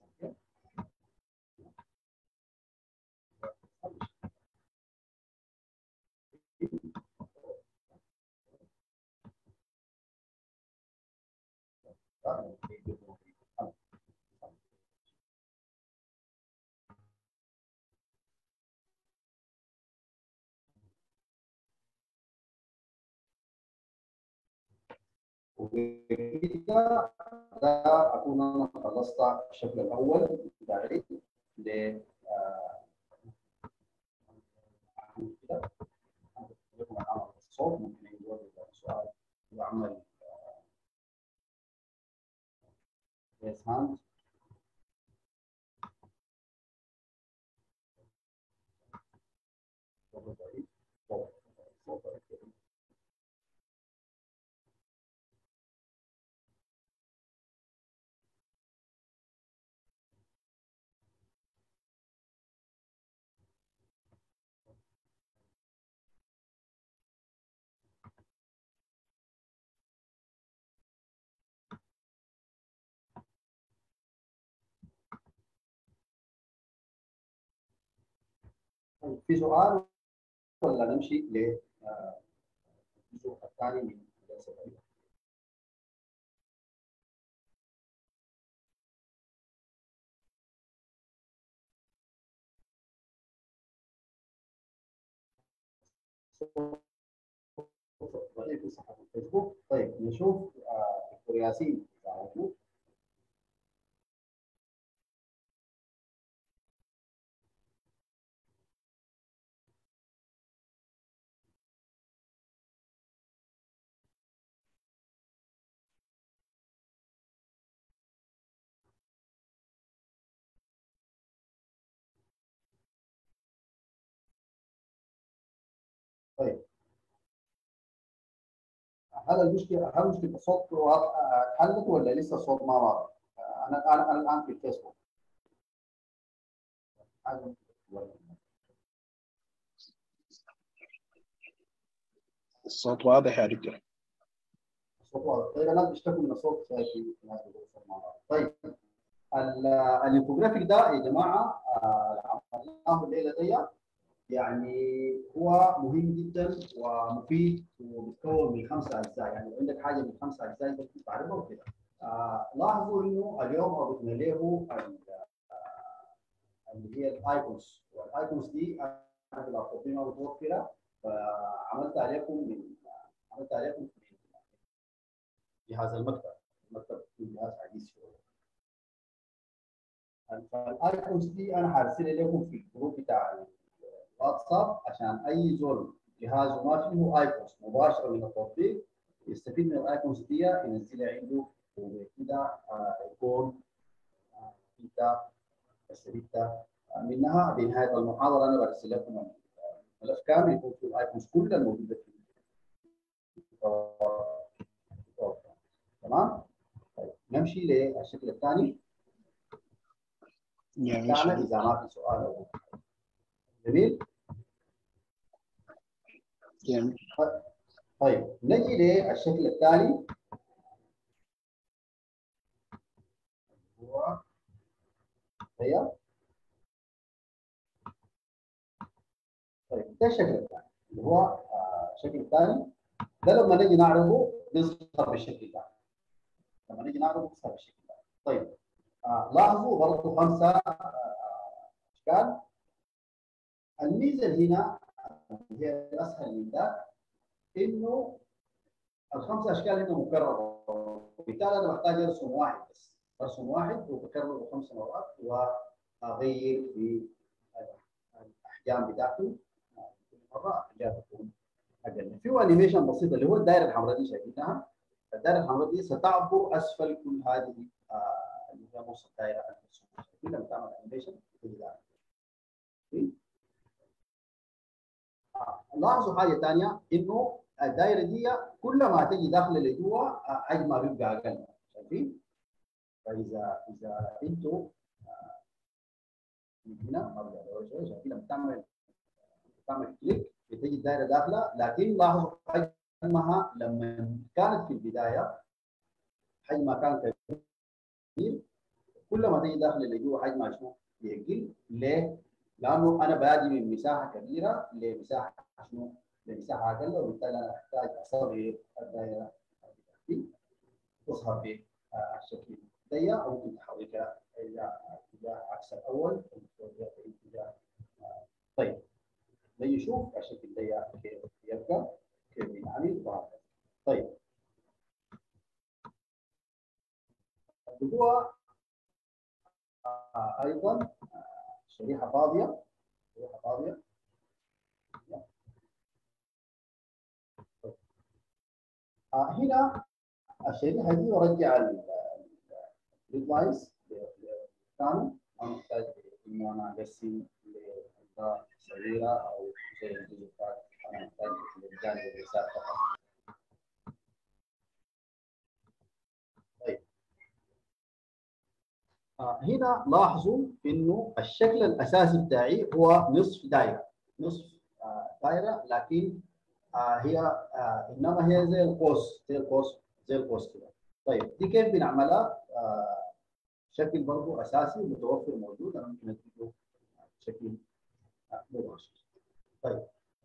وبكده ده اكون انا خلصت الشكل الاول بتاعي كده لكم العمل الصوت ممكن يجاوب السؤال ويعمل يس هاند. في سؤال ولا نمشي للجزء الثاني من الأسئلة؟ طيب في صفحة الفيسبوك. طيب نشوف دكتور ياسين تعرفوا. طيب هل المشكلة هل مشكلة الصوت اتحلت ولا لسه الصوت ما واضح؟ أنا أنا أنا الآن في الفيسبوك. الصوت واضح يا دكتور. الصوت واضح. طيب الناس بيشتكوا من الصوت في الناس بيقولوا الصوت ما واضح. طيب الانفوجرافيك ده يا جماعة عملناه الليلة دي، يعني هو مهم جدا ومفيد وبيتكون من خمسة أجزاء، يعني لو عندك حاجة من خمسة أجزاء أنت ممكن تعرفها وكده. آه لاحظوا إنه اليوم أضفنا له اللي هي الايكونز، والايكونز دي انا بلاحظها متوفره، فعملت عليكم من عملت عليكم من جهاز المكتب. المكتب جهاز حديث شويه. فالايكونز دي انا هرسلها لكم في الجروب بتاع الواتساب عشان اي زول جهازه ما فيه ايكونز مباشره من التطبيق يستفيد من الايكونز دي، ينزلها عنده وكده يكون انت استفدت منها. بنهايه المحاضره انا برسل لكم الملف كامل يكون فيه الايكونز كلها الموجوده فيه. تمام؟ طيب نمشي للشكل الثاني بتاعنا اذا ما في سؤال أو جميل؟ جميل. طيب نجي للشكل الثاني هو هي طيب ده الشكل الثاني اللي هو آه الشكل الثاني ده لما نجي نعرضه بيظهر بالشكل ده. لما نجي نعرضه بيظهر بالشكل ده. طيب آه لاحظوا برضه خمسه آه اشكال. الميزه هنا هي الاسهل من ده انه الخمسه اشكال هنا مكرره، وبالتالي انا بحتاج ارسم واحد بس، ارسم واحد وبكرره خمس مرات واغير في الاحجام بتاعته كل مره احجام تكون اقل. في انيميشن بسيط اللي هو الدائره الحمراء دي شايفينها؟ الدائره الحمراء دي ستعبر اسفل كل هذه آه اللي هي نص الدائره المرسومه. لما تعمل انيميشن لاحظوا حاجه ثانيه انه الدائره دي كل ما تجي داخله لجوا حجمها بيبقى اقل. شايفين؟ فاذا اذا انتوا من هنا ارجع شويه شايفين لما تعمل تعمل كليك بتجي الدائره داخله، لكن لاحظوا حجمها لما كانت في البدايه حجمها كان كبير، كل ما تجي داخله لجوا حجمها شنو؟ يقل. ليه؟ لانه انا بادي من مساحه كبيره لمساحه شنو؟ لمساحه اقل، وبالتالي انا احتاج اصغر الدائره بتاعتي تظهر بالشكل ده، او ممكن تحركها الى اتجاه عكس الاول او في اتجاه. طيب نشوف الشكل ده كيف يبقى كيف ينعمل وهكذا. طيب هو ايضا شريحه فاضيه شريحه فاضيه آه هنا الشريحه دي ورجع الجريد لاينز كانوا انا محتاج انه انا اقسم لاجزاء صغيره او زي الجزءات انا محتاج للجانب اليسار فقط. طيب آه هنا لاحظوا انه الشكل الاساسي بتاعي هو نصف دائره، نصف آه دائره، لكن آه هي آه انما هي زي القوس، زي القوس زي القوس كده. طيب دي كيف بنعملها؟ آه شكل برضه اساسي متوفر موجود، انا ممكن اديله بشكل مباشر. طيب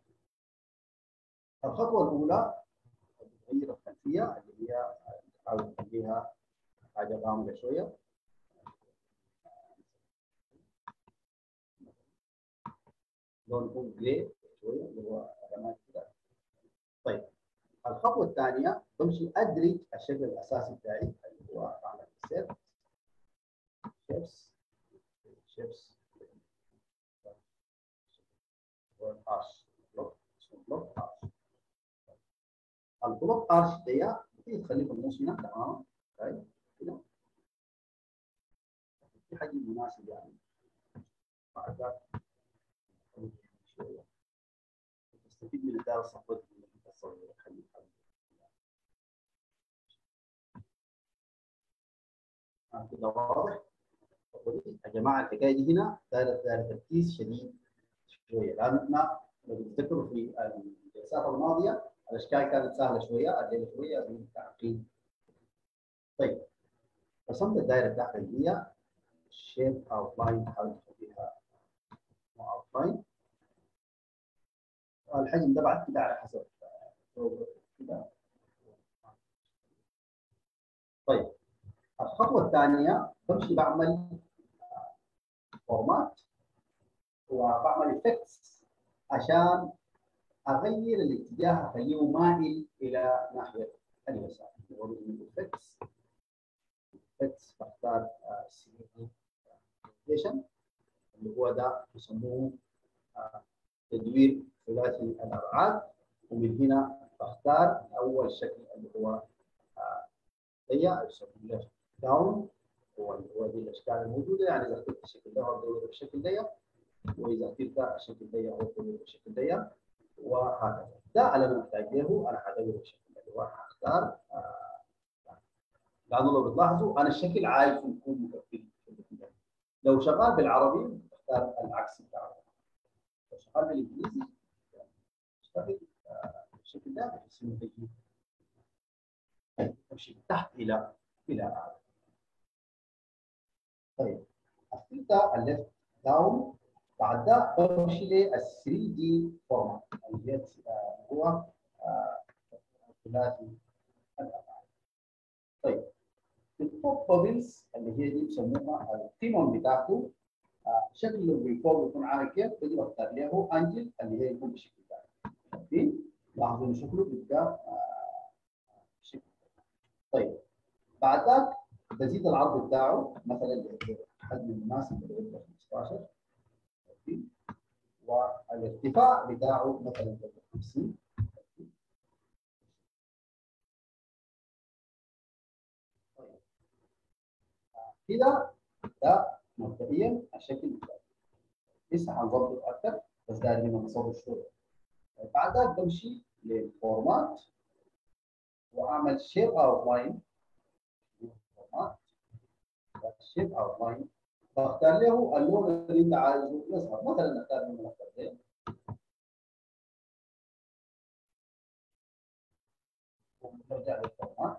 الخطوه الاولى تغيير الخلفيه اللي هي نحاول نخليها حاجه غامقه شويه. لون يكون جراي شويه اللي هو علامات كده. طيب الخطوه الثانيه بمشي ادرج الشكل الاساسي بتاعي اللي هو بعمل سيت شيبس شيبس ارش بلوك بلوك ارش. البلوك ارش دي تخليه في النص هنا تماما. طيب كده في حجم مناسب يعني بعد ذلك شويه تستفيد من الدائره الصفراء اللي انت تصورها. خليه كده واضح. يا جماعه الحكايه دي هنا دايره دايره تركيز شديد شويه، لان احنا لو تفتكروا في الجلسات الماضيه الاشكال كانت سهله شويه، الليله شويه بالتعقيد. طيب رسمت الدائره بتاعتك دي شيب اوت لاين، تحاول تخليها اوت لاين. الحجم ده بعد كده على حسب كده. طيب الخطوه الثانيه بمشي بعمل فورمات وبعمل افكتس عشان اغير الاتجاه، اخليه مائل الى ناحيه اليسار. بقول له افكتس افكتس بختار سيميليشن اللي هو ده يسموه تدوير ثلاثي الابعاد، ومن هنا بختار اول شكل اللي هو هي يسموه داون، هو اللي هو دي الاشكال الموجوده. يعني اذا اخترت الشكل ده هو بالشكل ده، واذا اخترت الشكل ده هو بالشكل ده، وهكذا. ده اللي انا محتاج له، انا هدور الشكل اللي هو هختار. آه لانه لو بتلاحظوا انا الشكل عايز يكون مكفي. لو شغال بالعربي بختار العكس بتاعه، لو شغال بالانجليزي بشتغل بالشكل ده بحيث انه تجي تمشي من تحت الى الى اعلى. طيب اخترت الليفت داون، بعد ده بمشي لل ثلاثة دي فورمات اللي هو ثلاثي الابعاد. طيب التوب بابلز اللي هي دي بسموها القمم بتاعته، شكله اللي فوق يكون عامل كيف، بجي بختار له انجل اللي هي يكون بالشكل ده. شايفين؟ لاحظوا ان شكله بيبقى بالشكل ده. طيب بعد ذاك بزيد العرض بتاعه مثلا الحجم المناسب اللي هو خمستاشر، والارتفاع بتاعه مثلا خمسين. كده ده مبدئيا الشكل بتاعه. لسه هنظبط اكثر بس ده هنا نصور شويه. بعد ذلك بمشي للفورمات واعمل شيب اوت لاين. فورمات شيب اوت لاين بختار له اللون اللي انت عايزه يظهر، مثلا نختار لون الاخضر ده. ونرجع للفورمات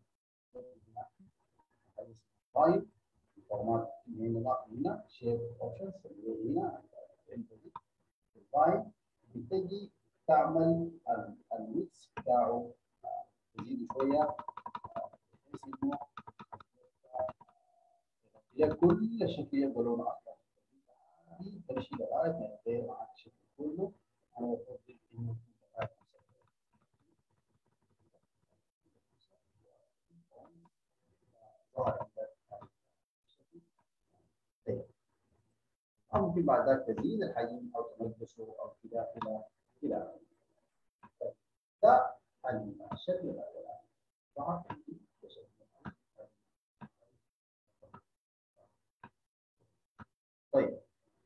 لاين فورمات من هنا هنا شيب اوبشنز اللي هنا لاين، بتجي تعمل الويتس بتاعه تزيد شويه بحيث انه هي كل شكليه بلون اخضر. دي تمشي لغايه ما يغير معك الشكل كله. انا بفضل انه أو ممكن بعد ذلك تزيد الحجم او تنقصه او كذا الى الى ده الشكل الاول. طيب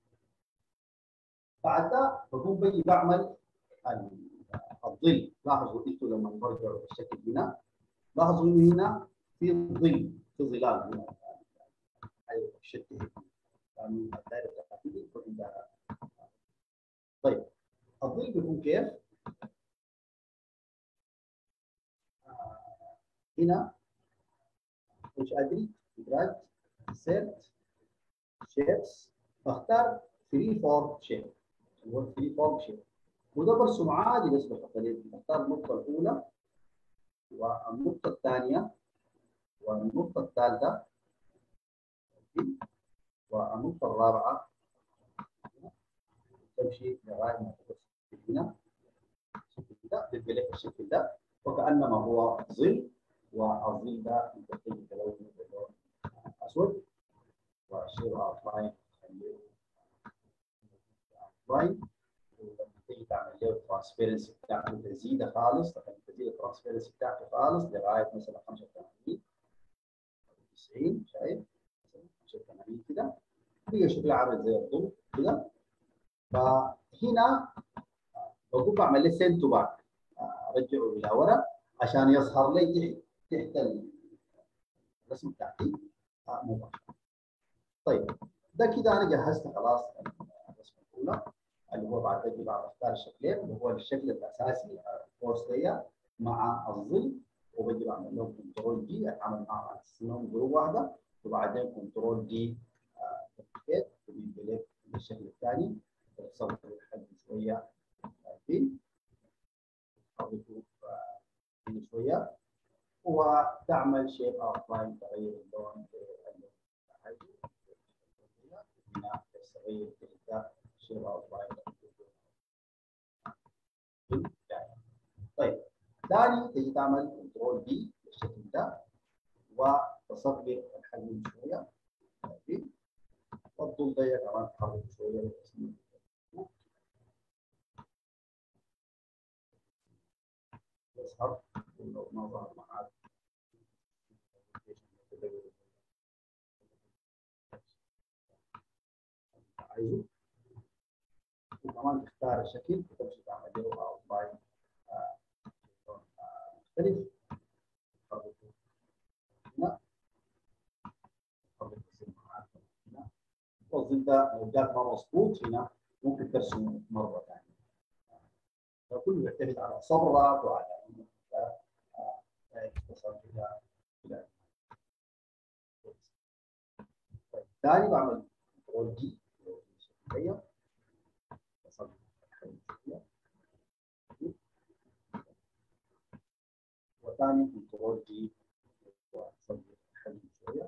بعد ده بقوم بجي بعمل الظل. لاحظوا انتوا لما برجعوا بالشكل هنا، لاحظوا انه هنا في ظل، في ظلال هنا. ايوه الشكل هيك يعني الدائره بتاعتي بتكون عندها. طيب الظل بيكون كيف؟ آه هنا مش ادري دراج سيت شيبس، بختار فري فورم شيب، اللي هو فري فورم شيب، وده برسم عادي بس بخليه. بختار النقطه الاولى والنقطه الثانيه والنقطه الثالثه والنقطه الرابعه، تمشي لغايه ما توصل هنا الشكل ده، بيبقى لك الشكل ده وكانما هو ظل، والظل ده يمكن تلونه باللون اسود، والشير اوتلاين خليه اوتلاين. ولما تيجي تعمل له الترانسبيرنسي بتاعته تزيده خالص، تخلي تزيد الترانسبيرنسي بتاعته خالص لغايه مثلا خمسة وثمانين تسعين، شايف؟ مثلا خمسة وثمانين كده بيبقى شكله عامل زي الضوء كده. فهنا بقوم بعمل له سنت تو باك، ارجعه الى ورا عشان يظهر لي تحت تحت الرسم بتاعتي مباشره. طيب ده كده انا جهزت خلاص الرسمه الاولى، اللي هو بعد كده بعد اختار الشكلين، اللي هو الشكل الاساسي الفورس لاير مع الظل، وبجي بعمل له كنترول دي اتعامل معه على اساس انهم جروب واحده، وبعدين كنترول دي تكتيك وبيجي لك الشكل الثاني. بتصور الحجم شويه فين حركه شويه وتعمل شيب اوتلاين، تغير اللون هنا تغير كده شيب اوتلاين. طيب ثاني تيجي تعمل كنترول دي بالشكل ده وتصغر الحجم شويه والضوء ده كمان تحرك شويه يظهر لو ما ظهر معاك. عايزه وكمان تختار الشكل وتمشي تعمل له اوتلاين مختلف. هنا هنا والظل ده لو جاك ما مظبوط هنا ممكن ترسمه مره ثانيه. فكله يعتمد على صبرك وعلى انك تصل الى الى ثاني بعمل كنترول دي شويه تصل وثاني كنترول دي وصل الحجم شويه.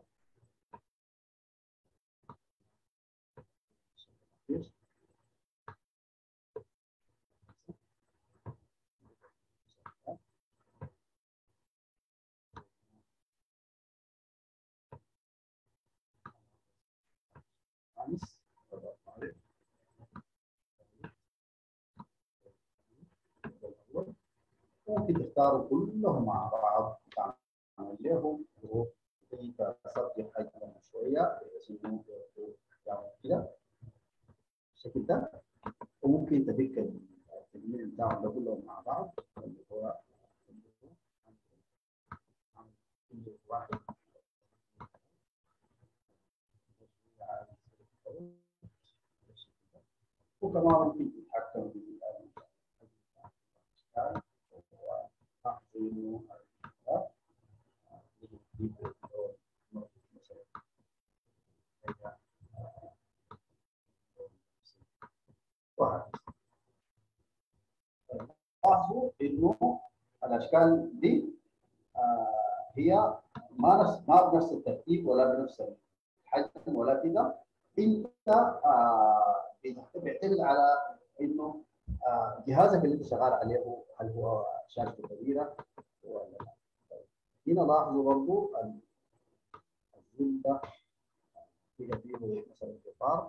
ممكن تختاروا كلهم مع بعض تعمل لهم جروب تصدي حجمهم شويه بحيث انه يعمل كده بالشكل ده، وممكن تفك التجميل بتاعهم ده كلهم مع بعض اللي هو واحد وكمان ممكن تتحكم في لاحظوا انه الاشكال دي آه هي ما نفس ما بنفس الترتيب ولا بنفس الحجم ولا كده. انت آه بيعتمد على انه آه جهازك اللي انت شغال عليه هل هو شاشته كبيره ولا لا. هنا لاحظوا برضو الزول ده فيه فيه مثلا اطار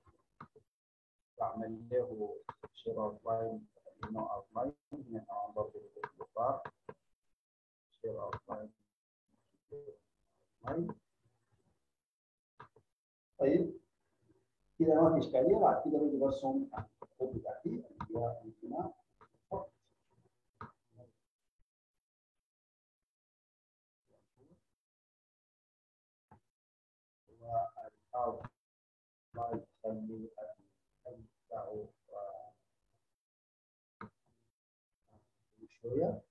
بعمل له شير اوتلاين، هنا اوتلاين هنا كمان برضو الاطار طيب كده ما في اشكاليه. بعد كده بيجي برسم الخطوط بتاعتي اللي هي الانتماء والأرض ما يخلي الأجزاء شوية.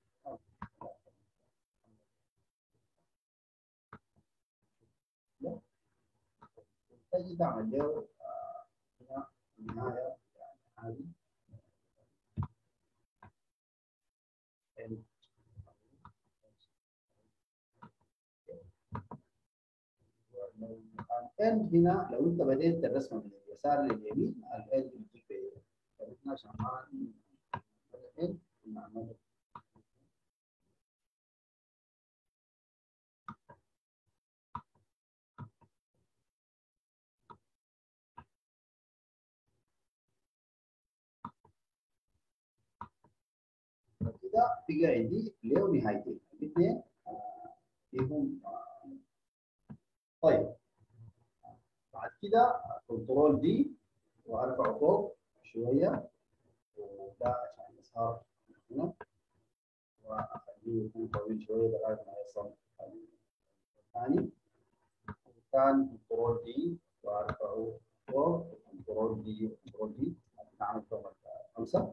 تجي تعمل له هنا النهاية يعني هذه الان هنا لو انت بديت الرسم من اليسار لليمين الان بتجيب ايه؟ فاحنا عشان ما الان نعمل كده بقى عندي له نهايتين الاثنين فيهم. طيب بعد كده كنترول دي وارفع فوق شويه وده عشان يظهر هنا واخليه يكون طويل شويه لغايه ما يوصل الثاني. والثاني كنترول دي وارفعه فوق كنترول دي وكنترول دي نعمل فوق خمسه.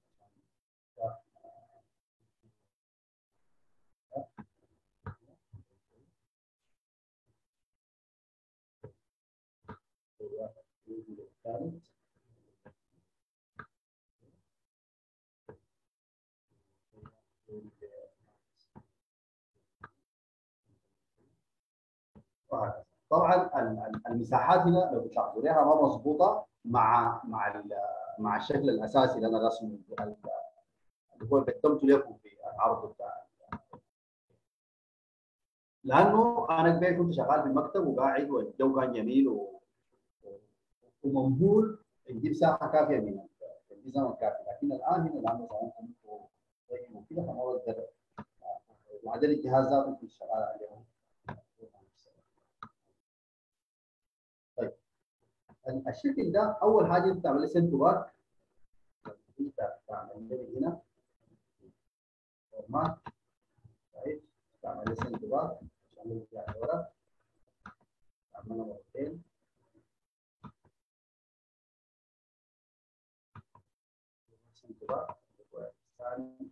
الثالث طبعا المساحات هنا لو بتلاحظوا لها ما مضبوطه مع مع مع الشكل الاساسي اللي انا رسمه اللي هو قدمته لكم في العرض بتاع، لانه انا قبل كنت شغال في المكتب وقاعد والجو كان جميل و... ومنهول عندي مساحه كافيه من الالتزام الكافي. لكن الان هنا لانه زمان وكذا فما بقدر، وبعدين الجهاز ذاته كنت شغال عليه. طيب الشكل ده اول حاجه انت تعمل سنت باك، انت تعمل لي هنا فورمات. طيب تعمل سنت باك عشان يرجع لورا، تعملها مرتين. سنت باك والثاني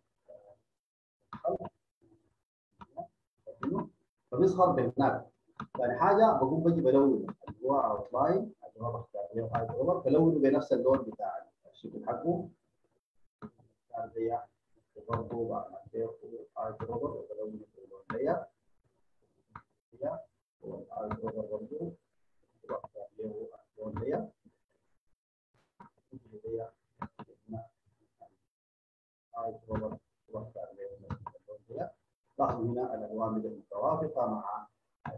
فبيظهر بهناك. ثاني حاجه بقوم بجي بلون اللي هو اوت لاين اللي هو بختار له هاي روبر، بلونه بنفس اللون بتاع الشكل حقه. بختار زي برضه بعمل له هاي روبر وبلونه باللون ده هي والهاي روبر برضه بختار له اللون ده هي هاي روبر بختار له اللون ده. لاحظوا هنا الالوان متوافقه مع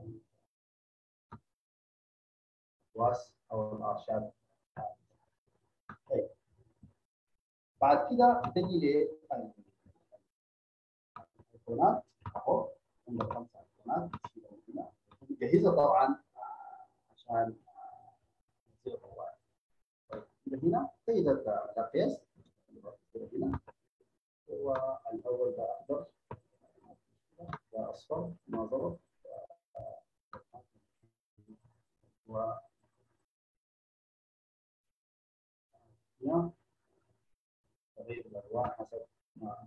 الواس او الارشاد. طيب بعد كده بتجي للايقونات اهو عندك خمسه ايقونات جاهزه طبعا عشان تصير طوال. طيب هنا تجد الانترفيس هنا هو الاول ده اخضر ده اصفر ما ظبط و هنا تغيير الالوان حسب ما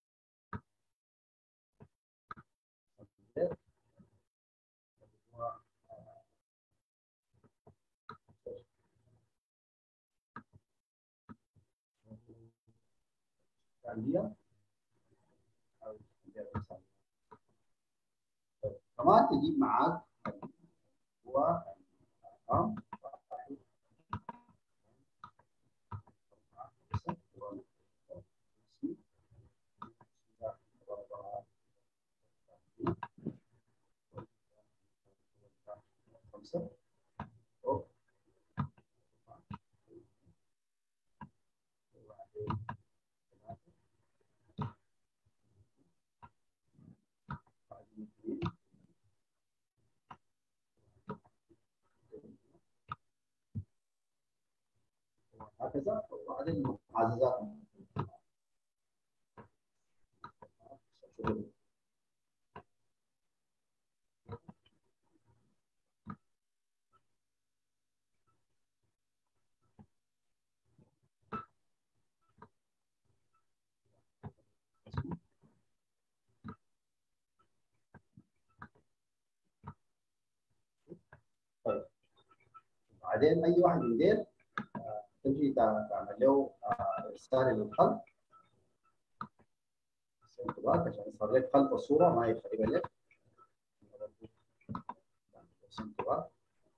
عندي كمان تجيب معاك هو الارقام خمسة وهكذا. وبعدين المعززات طيب. بعدين اي واحد من ديل تجي تعمل له ارسال للخلف سنتبات عشان يظهر لك خلف الصوره ما يخرب لك سنتبات.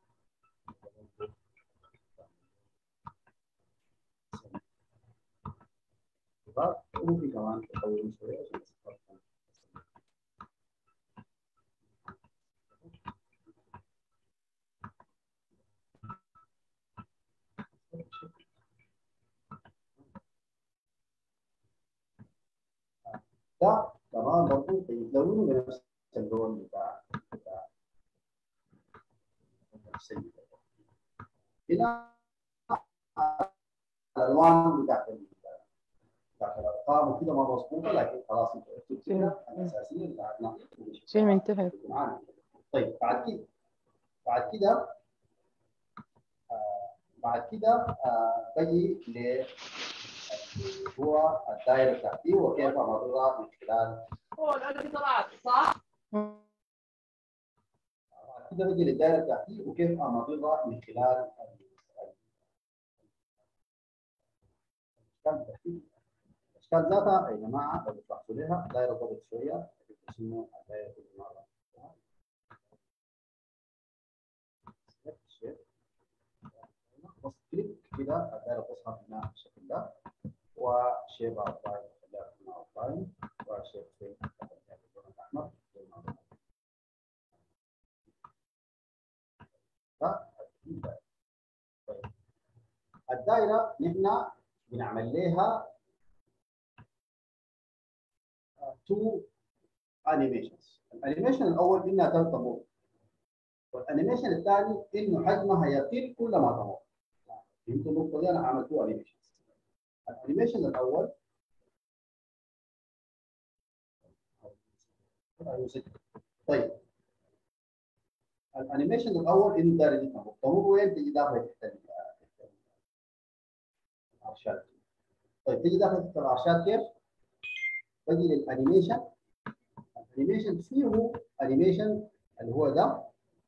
وفي كمان تطور شويه عشان يظهر. ده كمان برضه بيتلونه بنفس اللون بتاع بتاع السيد. هنا الالوان بتاعت بتاعت الارقام وكده ما مظبوطه، لكن خلاص انت اكتب كده الاساسيه بتاعتنا. شيل من تحت. طيب بعد كده بعد كده آه بعد كده آه بجي ل هو الدائره بتاعتي وكيف امرها من خلال. هو الأدب طلعت صح؟ كده بجي للدائره بتاعتي وكيف امرها من خلال الاشكال ذاتها يا جماعه لو بتلاحظوا لها دائره ضغط شويه اسمه دائره الاماره. بس كليك كده الدائره تصحى هنا بالشكل ده وشيب اوتلاين خليها هنا اوتلاين وشيب فين اللون الاحمر. طيب الدائره نحن بنعمل لها تو انيميشنز. الانيميشن الاول انها تمر، والانيميشن الثاني انه حجمها يقل كل ما تمر. فهمتوا النقطه دي؟ انا عملت تو انيميشنز. الانيميشن الاول طيب الانيميشن الاول انه داير تمر تمر وين؟ تيجي داخل تحت العرشات. طيب تيجي داخل تحت العرشات كيف؟ تجي للانيميشن. الانيميشن فيه انيميشن اللي هو ده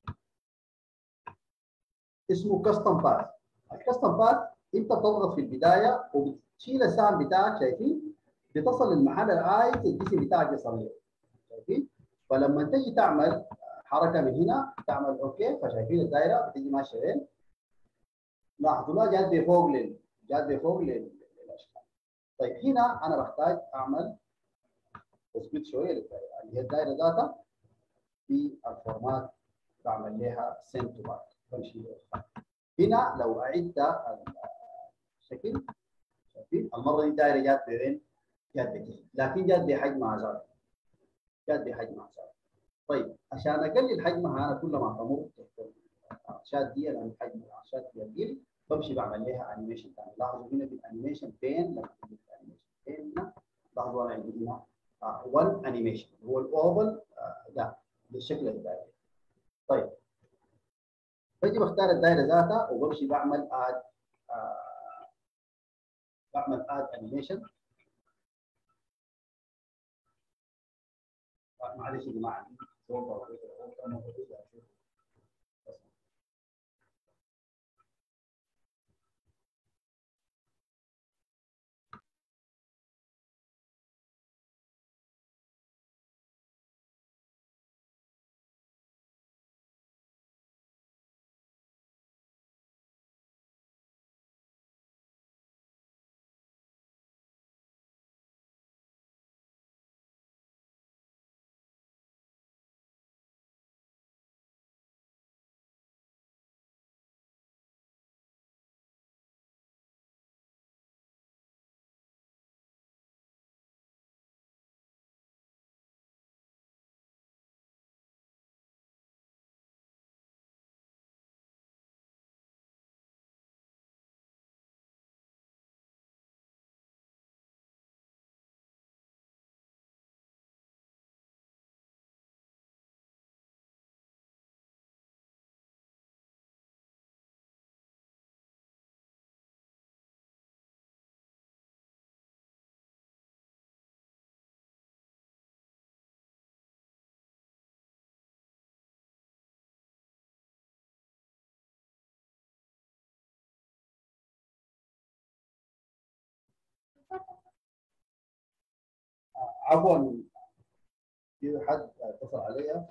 اسمه كاستم باث. الكاستم باث انت بتضغط في البدايه وبتشيل السهم بتاعك، شايفين؟ بتصل للمحل اللي عايز الجسم بتاعك يصل له، شايفين؟ فلما تجي تعمل حركه من هنا تعمل اوكي، فشايفين الدائره بتيجي ماشيه وين؟ لاحظوا لا جات بفوق لل جات بفوق للاشكال. طيب هنا انا بحتاج اعمل تثبيت شويه للدائره اللي هي الدائره ذاتها في الفورمات بعمل لها سنت تو باك بمشي لها. هنا لو اعدت الشكل شايفين المره دي الدائره جات بين جات بكده، لكن جات بحجمها ذاته جات بحجمها ذاته. طيب عشان اقلل حجمها انا كل ما تمر العرشات دي لان حجم العرشات يقل بمشي بعمل لها انيميشن ثاني. لاحظوا هنا في الانيميشن بين لما تجي في الانيميشن بين هنا لاحظوا انا عندي هنا واحد انيميشن هو الاوفل ده بالشكل الدائري. طيب بجي بختار الدائره ذاتها وبمشي بعمل اد آه بعمل اد انيميشن. معلش يا جماعه عفوا في حد اتصل علي.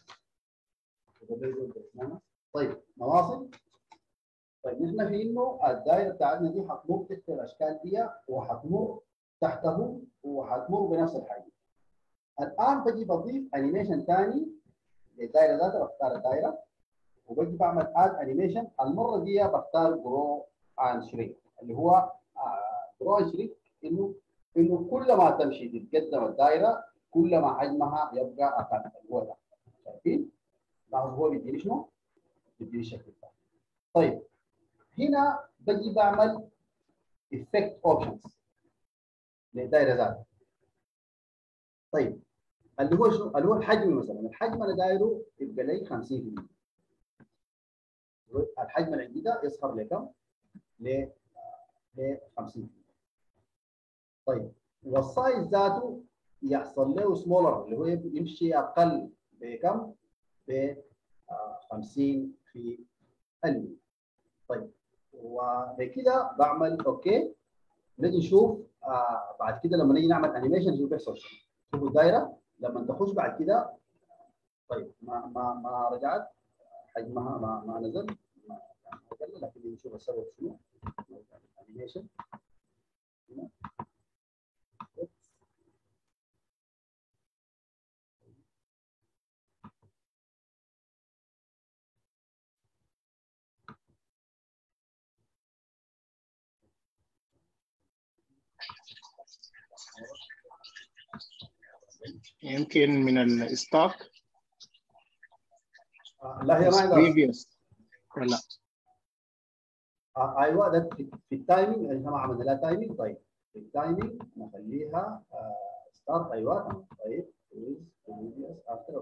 طيب نواصل. طيب نحن في انه الدائره بتاعتنا دي حتمر تحت الاشكال دي وحتمر تحته وحتمر بنفس الحجم. الان بجي بضيف انيميشن ثاني للدائره ذاتها، بختار الدائره وبجي بعمل اد انيميشن. المره دي بختار جرو اند شريك اللي هو جرو اند شريك، انه انه كل ما تمشي تتقدم الدائره كل ما حجمها يبقى اقل. هو ده شايفين؟ لاحظوا هو بيديني شنو؟ بيديني الشكل ده. طيب هنا بجي بعمل افكت اوبشنز للدائره ذاتها. طيب اللي هو شنو؟ اللي هو الحجم. مثلا الحجم انا دايره يبقى لي خمسين بالمئة. الحجم اللي عندي ده يصهر لكم؟ ل ل خمسين بالمئة. طيب والسايز ذاته يحصل له سمولر اللي هو يمشي اقل بكم؟ ب خمسين في المية. طيب وبكده بعمل اوكي. نجي نشوف آه بعد كده لما نيجي نعمل انيميشن شو بيحصل. شوفوا الدائره لما تخش بعد كده. طيب ما ما ما رجعت حجمها ما ما نزل ما قل، لكن نشوف السبب شنو. انيميشن يمكن من الستوك. آه لا هي ما عندها بريفيوس ولا آه ايوه ده في, في التايمينج. احنا ما عملنا لها تايمينج. طيب في التايمينج نخليها آه ستارت. ايوه طيب بريفيوس افتر.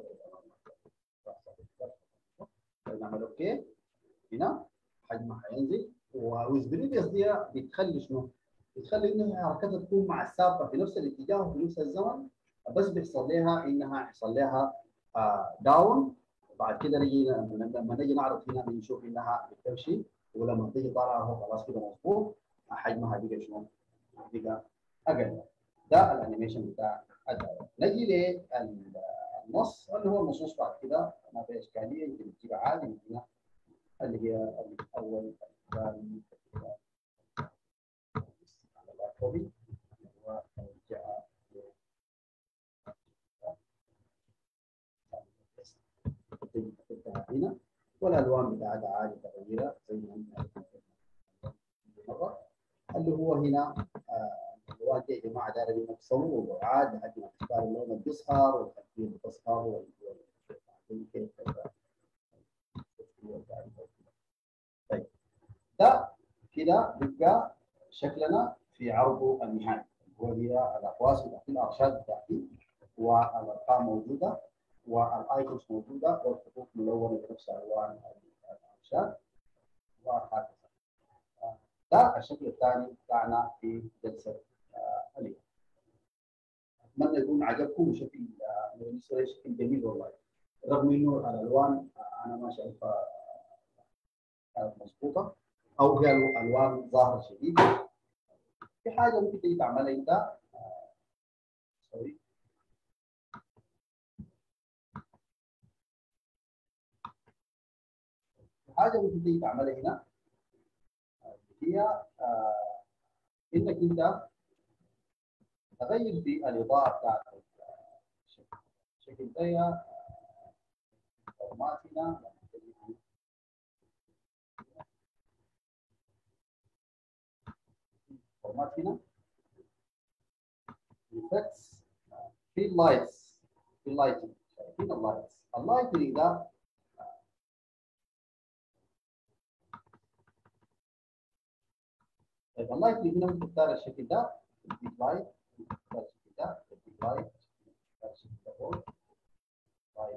نعمل اوكي. هنا حجمها حينزل. وويز بريفيوس دي بتخلي شنو؟ بتخلي انها حركتها تكون مع السابقه في نفس الاتجاه وفي نفس الزمن، بس بيحصل لها انها يحصل لها آه داون. وبعد كده نجي لما نجي نعرض هنا نشوف انها بتمشي، ولما تيجي طالعه هو خلاص كده مظبوط حجمها بقى شنو؟ بقى اقل. ده الانيميشن بتاع الدائره. نجي للنص اللي هو النصوص. بعد كده ما في اشكاليه، يمكن تجيبها عادي من هنا اللي هي الاول الثاني على الكوبي ورجع هنا. والالوان بتاعتها عادي تغييرها زي ما مره. اللي هو هنا الالوان دي يا جماعه دايره بنفصلوا وبعاد لحد ما تختار اللون اللي بيظهر والخلفيه بتظهر كيف. طيب ده كده بيبقى شكلنا في عرضه النهائي، وهي الاقواس بتاعتي الارشاد بتاعتي والارقام موجوده والايكونز موجوده والخطوط ملونه بنفس الوان الارشاد وهكذا. ده الشكل الثاني بتاعنا في جلسه اليوم. اتمنى يكون عجبكم بشكل بالنسبه لي شكل جميل والله، رغم انه الالوان انا ما شايفها مظبوطه او هي الالوان ظاهره شديد. في حاجه ممكن تيجي تعملها انت سوري في حاجه ممكن تيجي تعملها هنا هي آه انك انت تغير في الاضاءه بتاعت الشكل ده. فورمات هنا فورمات هنا effects في اللايتس في اللايتنج. شايفين اللايتس اللايتنج ده طيب اللايتنج هنا ممكن تختار الشكل ده البيج لايت، تختار الشكل ده البيج لايت، تختار الشكل ده فوق لايت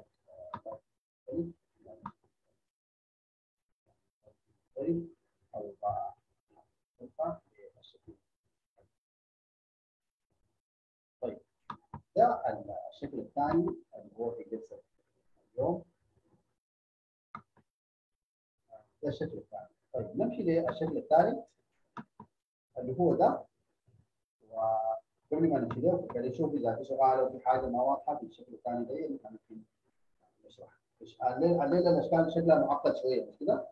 طيب او الشكل. طيب ده الشكل الثاني اللي هو في جلسه اليوم. ده الشكل الثاني. طيب نمشي للشكل الثالث اللي هو ده. وقبل ما نبتدي فكري شوف اذا في سؤال او في حاجه ما واضحه بالشكل الثاني ده اللي كان ممكن نشرح. الليل الليل الاشكال شكلها معقد شويه مش كده؟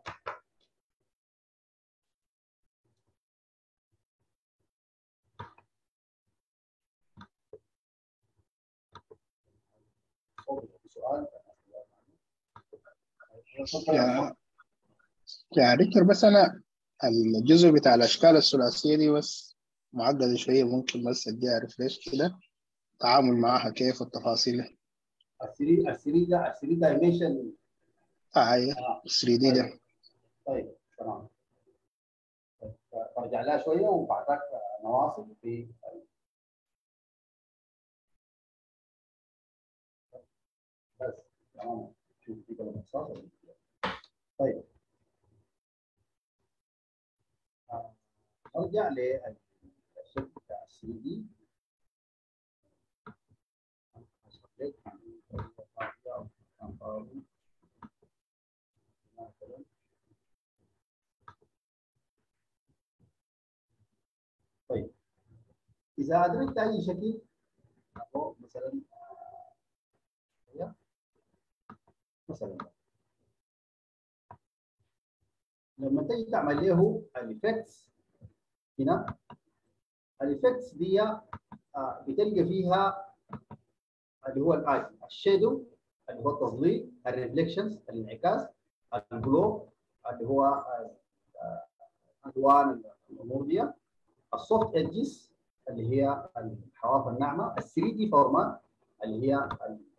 سؤال يا يا دكتور، بس أنا الجزء بتاع الأشكال الثلاثية دي بس معقدة شوية، ممكن بس أديها ريفريش كده التعامل معها كيف التفاصيل. الثري الثري ده الثري دايمنشن. آه هي اه ثري دي ده. طيب طيب تمام. برجع لها شويه وبعدك نواصل في بس تمام. شوف في كلام صح. طيب آه، ارجع للشكل بتاع الثري دي. طيب اذا ادركت اي شكل أهو مثلا آه، مثلا لما تيجي تعمل له الافكتس هنا، الافكتس دي آه، بتلقى فيها اللي هو الاي الشادو اللي هو التظليل، الريفليكشنز الانعكاس، الجلو اللي هو آه، آه، الوان الامور دي، السوفت ايدجز اللي هي الحواف الناعمه، ال ثري دي فورمات اللي هي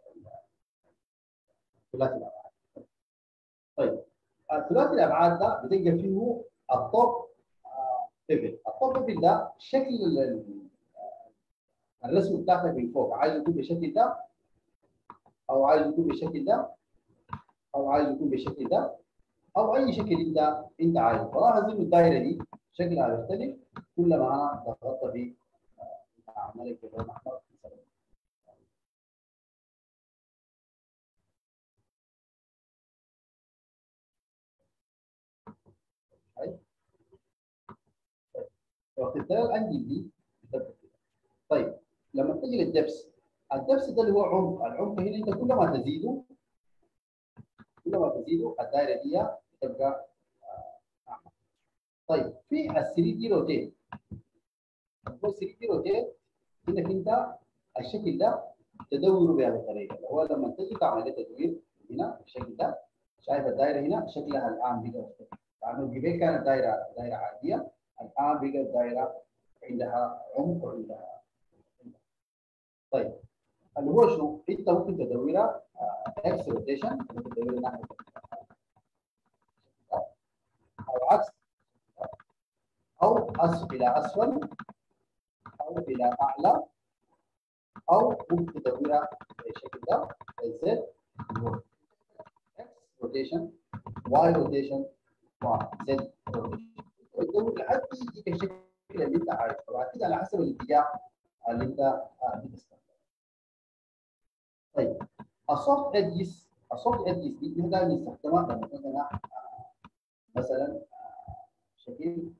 ثلاثي الابعاد. طيب ثلاثي الابعاد ده بتلقى فيه الطب ليفل. الطب ليفل ده شكل الرسم بتاعتك من فوق، عايز يكون بالشكل ده او عايز يكون بالشكل ده او عايز يكون بالشكل ده او اي شكل انت انت عايزه. فلاحظ انه الدائره دي شكلها بيختلف كلما انا ضغطت في عمليه اللون احمر مثلا. طيب وقت الدائره عندي دي بتبقى كده. طيب لما تجي للدبس، الدبس ده اللي هو عمق، العمق هنا انت كل ما تزيده كل ما تزيده الدائره دي بتبقى اعمق. طيب في ال ثري دي روتيت، هو ثري دي روتيت انك انت الشكل ده تدوره بهذه الطريقه، اللي هو لما تجي تعمل تدوير هنا بالشكل ده، شايف الدائره هنا شكلها الان بقى لانه قبل كانت دائره دائره عاديه، الان بقت الدائره عندها عمق وعندها. طيب اللي هو شنو؟ انت ممكن تدورها اكس روتيشن، ممكن تدورها ناحيه او عكس، او اسفل الى اسفل، او الى اعلى، او ممكن تدورها بالشكل ده زد اكس روتيشن، واي روتيشن، وزد روتيشن، وتدور لحد يجيك الشكل اللي انت عايزه. وبعد كده على حسب الاتجاه اللي انت بتستخدمه. طيب السوفت ايدجز، السوفت ايدجز دي احنا دايما نستخدمها لما مثلا مثلا شكل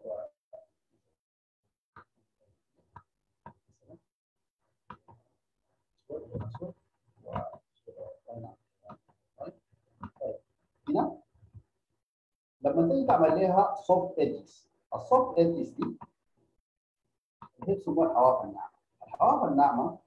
هنا لما تيجي تعمل لها سوفت ايدجز، السوفت ايدجز دي هي بيسموها الحواف الناعمه. الحواف الناعمه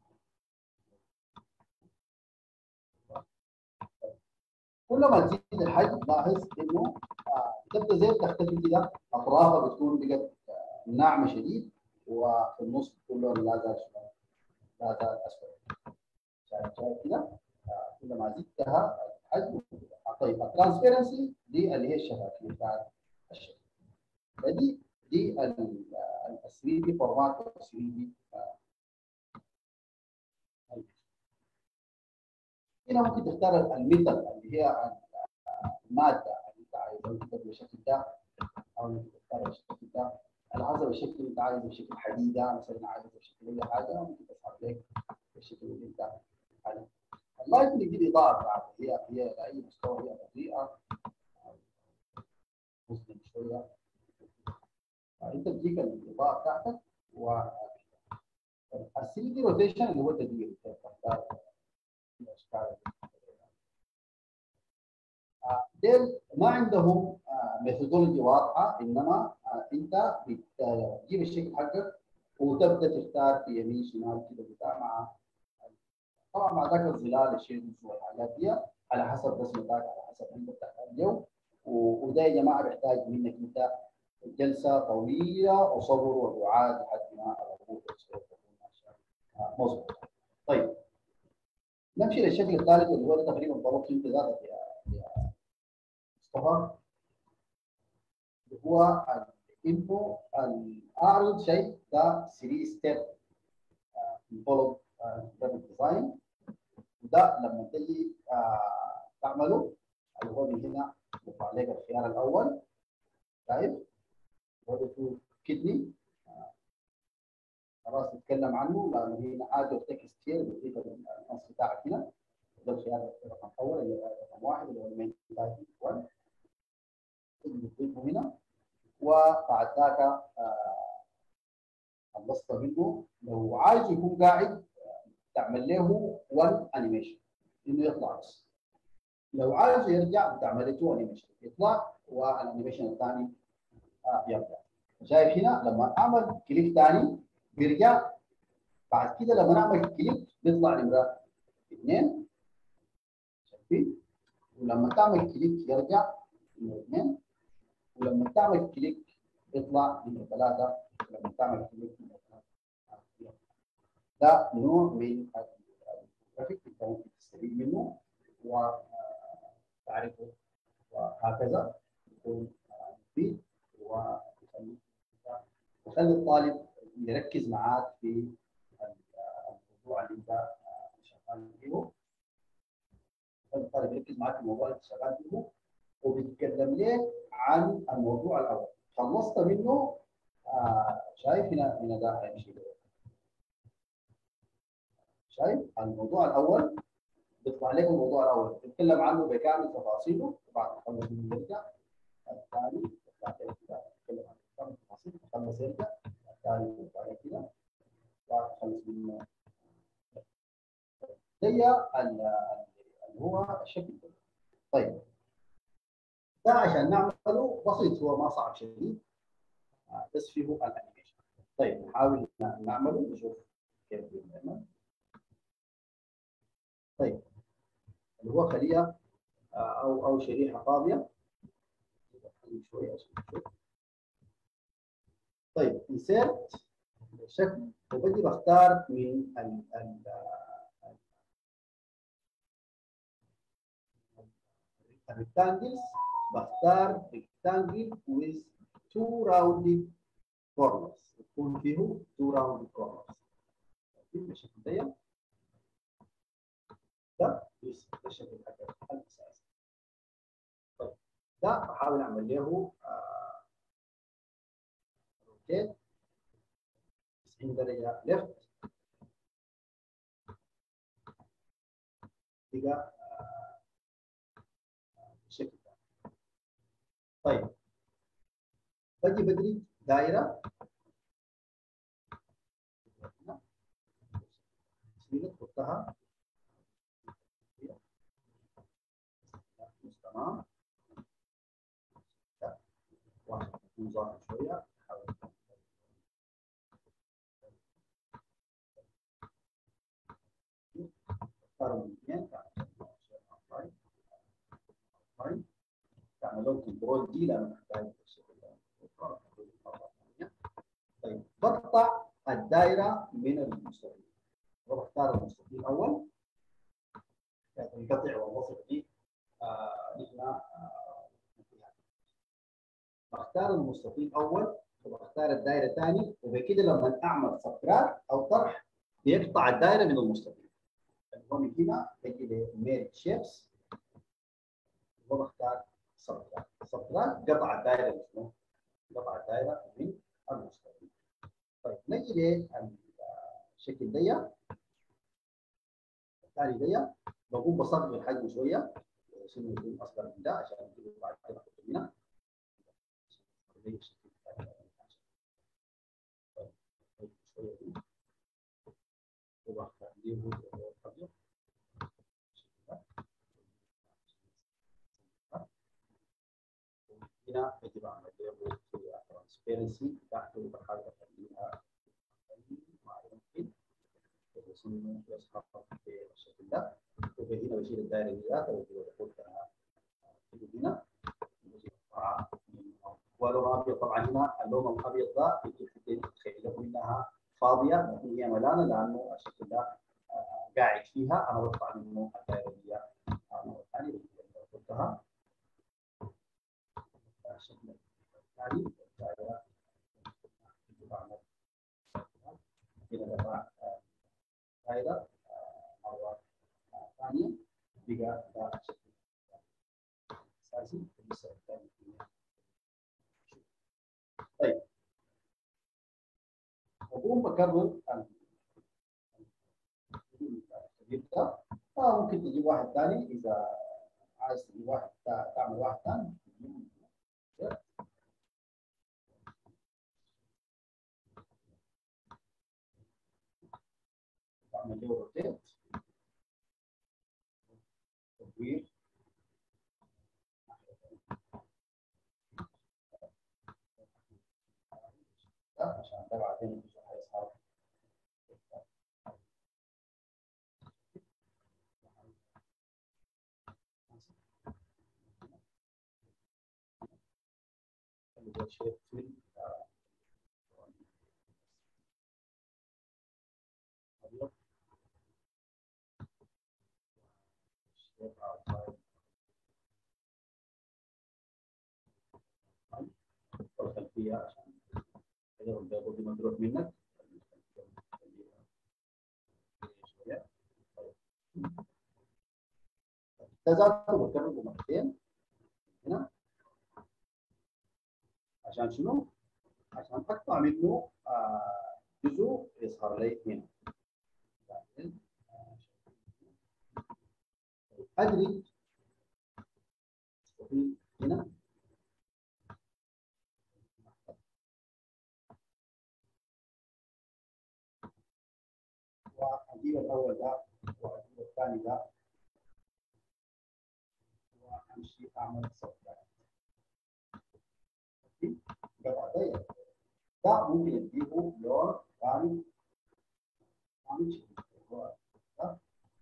كل ما تزيد الحجم لاحظ انه آه تبدا زي تختفي كده، اطرافها بتكون بقت آه ناعمه شديد، وفي النص كله لا زال لا زال اسود. شايف شايف كده آه كل ما زدتها الحجم. طيب الترانسبيرنسي دي اللي هي الشفافيه بتاعت الشكل. فدي دي ال ثري دي فورمات ثري دي. هنا ممكن تختار الميتال اللي هي الماده اللي انت عايزها بالشكل ده، او انك تختار الشكل ده على حسب الشكل اللي انت عايزه، بشكل حديده مثلا، عايزه بشكل اي حاجه ممكن تسحب لك بالشكل اللي انت عايزه. اللايت اللي دي الاضاءه بتاعتها هي هي لاي مستوى هي بطيئه مسلم شويه، انت بتجيك الاضاءه بتاعتك و السيدي روتيشن اللي هو التدوير ديل ما عندهم ميثودولوجي واضحه، انما انت بتجيب الشكل حقك وتبدا تختار في يمين شمال كده بتاع مع طبعا مع ذاك الظلال الشيء والحاجات دي على حسب رسمتك، على حسب انت بتحتاج الجو. وده يا جماعه بيحتاج منك انت جلسه طويله وصبر ودعاء لحد ما الامور تصير مظبوط. طيب نمشي للشكل الثالث اللي هو تقريبا طلبت انت ذاتك يا يا مصطفى، اللي هو الانفو الاعرض شيء ده ثلاثة ستيب انفولد ديزاين. وده لما تيجي آه تعمله اللي هو من هنا يطلع عليك الخيار الاول، شايف؟ هو تو كدني خلاص نتكلم عنه لانه هنا اد اوف تكست كتير بتضيف النص بتاعك هنا. ده الخيار رقم اول اللي هو رقم واحد اللي هو المين تايب واحد بتضيفه هنا. وبعد ذاك آه خلصت منه. لو عايز يكون قاعد تعمل له وان انيميشن انه يطلع بس. لو عايز يرجع بتعمل له تو انيميشن يطلع والانيميشن الثاني آه يرجع. شايف هنا لما اعمل كليك ثاني بيرجع. بعد كده لما نعمل كليك بيطلع نمره اثنين، شايفين؟ ولما تعمل كليك يرجع نمره اثنين، ولما تعمل كليك يطلع نمره ثلاثه، ولما تعمل كليك نمره ثلاثه. ده نوع من الجرافيك انت ممكن تستفيد منه وتعرفه وهكذا يكون مفيد ويخلي وخلي الطالب يركز معاك في الموضوع اللي انت شغال فيه. خلي الطالب يركز معاك في الموضوع اللي انت شغال فيه وبيتكلم لك عن الموضوع الاول. خلصت منه آه شايف هنا هنا ده هيمشي. شايف الموضوع الاول بيطلع لك الموضوع الاول بتتكلم عنه بكامل تفاصيله. وبعد ما تخلص منه يرجع الثاني يطلع لك كده بتتكلم عن كامل تفاصيله. تخلص يرجع الثاني يطلع لك كده وتخلص منه. هي اللي هو الشكل ده. طيب ده عشان نعمله بسيط، هو ما صعب شديد بس فيه الانيميشن. طيب نحاول نعمله نشوف كيف بنعمل. طيب اللي هو خليه او او شريحه فاضيه شويه عشان نشوف. طيب انسيرت الشكل وبدي بختار من ال ال الريكتانجلز. بختار ريكتانجل with two rounded corners يكون فيه two rounded corners بالشكل ده. ده الشكل حق الاساسي. طيب ده بحاول اعمل له روتيت تسعين درجه ليفت بقى بالشكل ده. طيب باجي بدري دائره تحطها تمام. واحد يكون ظاهر شويه اختار من اثنين تعملوا كنترول دي لانه محتاج الشكل ده. طيب بقطع الدائره من المستطيل وبختار المستطيل الاول. القطع والوصف دي نحن آه بختار المستطيل الاول وبختار الدائره الثاني. وبكده لما اعمل سبتراكت او طرح بيقطع الدائره من المستطيل. هو من هنا بجي لميل شيبس وبختار سبتراكت. سبتراكت قطع الدائره شنو؟ قطع الدائره من المستطيل. طيب نجي للشكل ده الثاني ده بقوم بصغر الحجم شويه عشان يكون اصغر من ده عشان نجيبه بعد كده احطه هنا. دي جزء الابيض هنا يجب اعمل له ترانسبيرنسي تحته بحاول اخليها ما يمكن الرسوم يظهر بالشكل ده. وهنا بشيل الدائره دي وبحطها هنا ولون ابيض. طبعا هنا اللون الابيض ده يمكن تتخيلوا انها فاضيه لكن هي ملانه لانه الشكل ده قاعد فيها. انا بطلع منه الدائره دي مره ثانيه بحطها الشكل الثاني الدائره كده بقى دائره مره ثانيه بقى ده الشكل الاساسي لسه الثاني. طيب بقوم بكرر التدريب ده. ممكن تجيب واحد ثاني اذا عايز تجيب واحد تعمل واحد ثاني تعمل له روتيت تدوير عشان ده بعدين مش هيظهر. اللي هو شيء في الخلفية عشان البيضة دي ما تروح منك. تزاد وكرره مرتين هنا عشان شنو؟ عشان اقطع منه جزء يظهر لي هنا. ادرج هنا واجيب الاول ده واجيب الثاني ده وامشي اعمل صفقات. قطع ضيق ده ممكن اديه لون ثاني اعمل شيء ده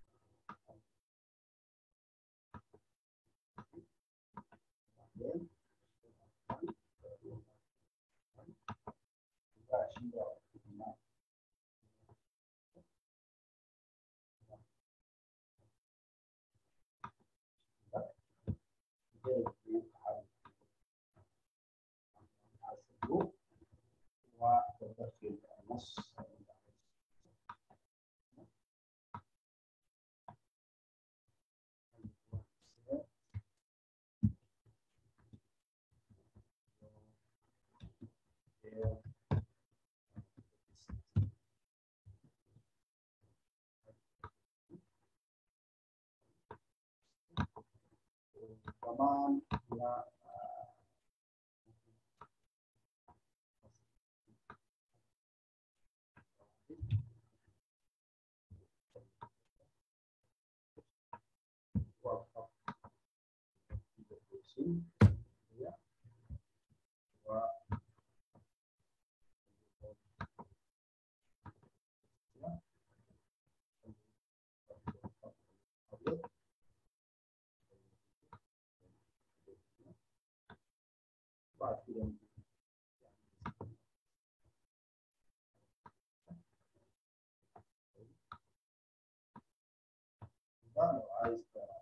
وتدخل النص كمان هنا بعد كده لو عايز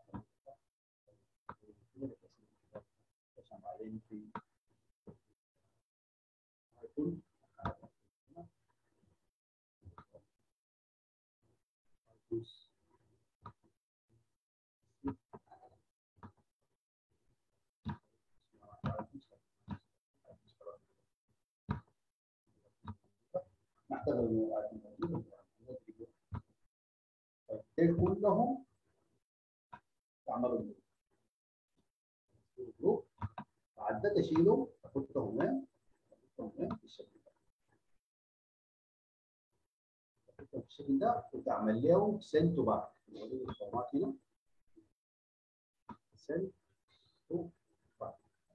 عشان بعدين في هيكون نحتاج المواد كلهم تعملوا جروب بعد ده تشيله تحطهم وين؟ تحطهم وين؟ بالشكل ده. تحطهم الشكل ده كنت اعمل له سنت باك، نوريه الفورمات هنا سنت تو باك.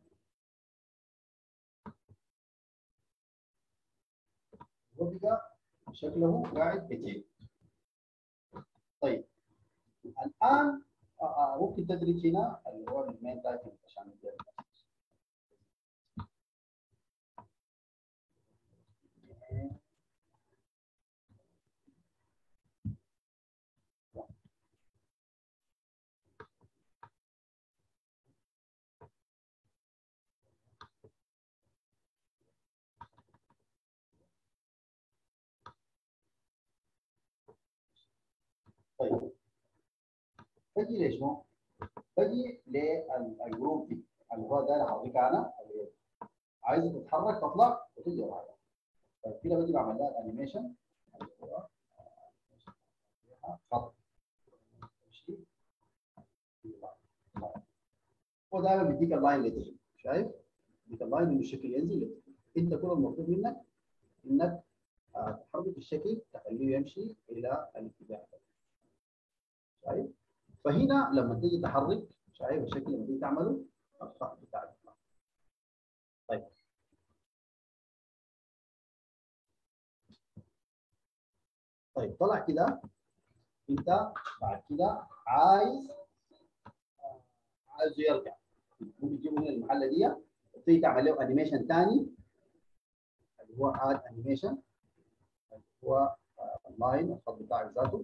وبقى شكله قاعد بتيجي. طيب الان آه، ممكن تدرج هنا اللي هو المين تايتل عشان ندير. طيب بجي ليش مو؟ بجي للجروب دي اللي هو ده اللي هوريك انا اللي عايزه تتحرك تطلع وتجي ورايا. طيب كده بجي بعمل لها الانيميشن اللي هو خط ماشي. هو دايما بيديك اللاين اللي تجي، شايف؟ بيديك اللاين انه الشكل ينزل لتحت. انت كل المطلوب منك انك آه، تحرك الشكل تخليه يمشي الى الاتجاه ده. شايف؟ فهنا لما تيجي تحرك، شايف الشكل لما تيجي تعمله الخط بتاعك. طيب طيب طلع كده. انت بعد كده عايز عايزه يرجع، ممكن تجيبه هنا المحله دي وتيجي تعمل له انيميشن ثاني اللي هو اد انيميشن اللي هو اللاين الخط بتاعك ذاته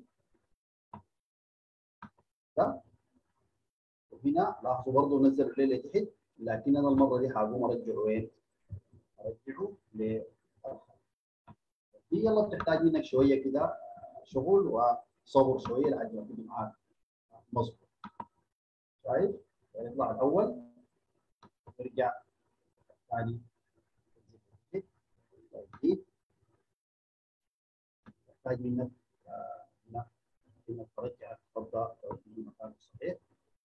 ده. وهنا لاحظوا برضه نزل الليله تحت، لكن انا المره دي هقوم ارجعه وين؟ ارجعه للخط. دي يلا بتحتاج منك شويه كده شغل وصبر شويه لحد ما تيجي معاك مظبوط. شايف؟ يطلع الاول يرجع ثاني. طيب يحتاج منك هنا انك ترجع الخط ده في مكانه الصحيح،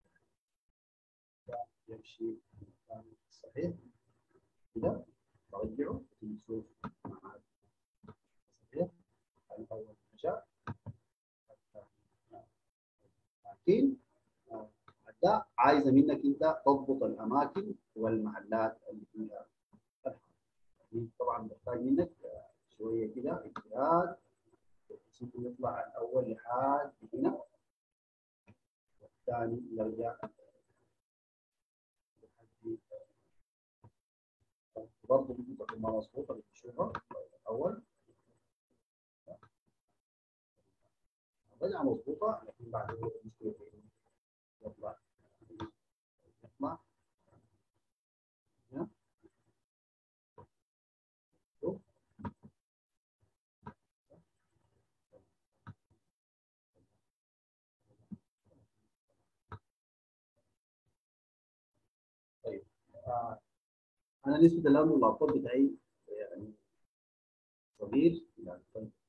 يمشي في مكانه الصحيح كده. ترجعه تشوف معاك صحيح. الاول مشى، لكن ده عايزه منك انت تضبط الاماكن والمحلات اللي فيها الحرب. طبعا بيحتاج منك شويه كده اجتهاد بحيث انه يطلع الاول لحد هنا والثاني يرجع لحد برضه ممكن تكون ما مظبوطه اللي بتشوفها الاول رجع مظبوطه، لكن بعد ذلك المشكله في يطلع يطلع هنا. طيب آه. انا نسبه اللون والابطال بتاعي يعني صغير يعني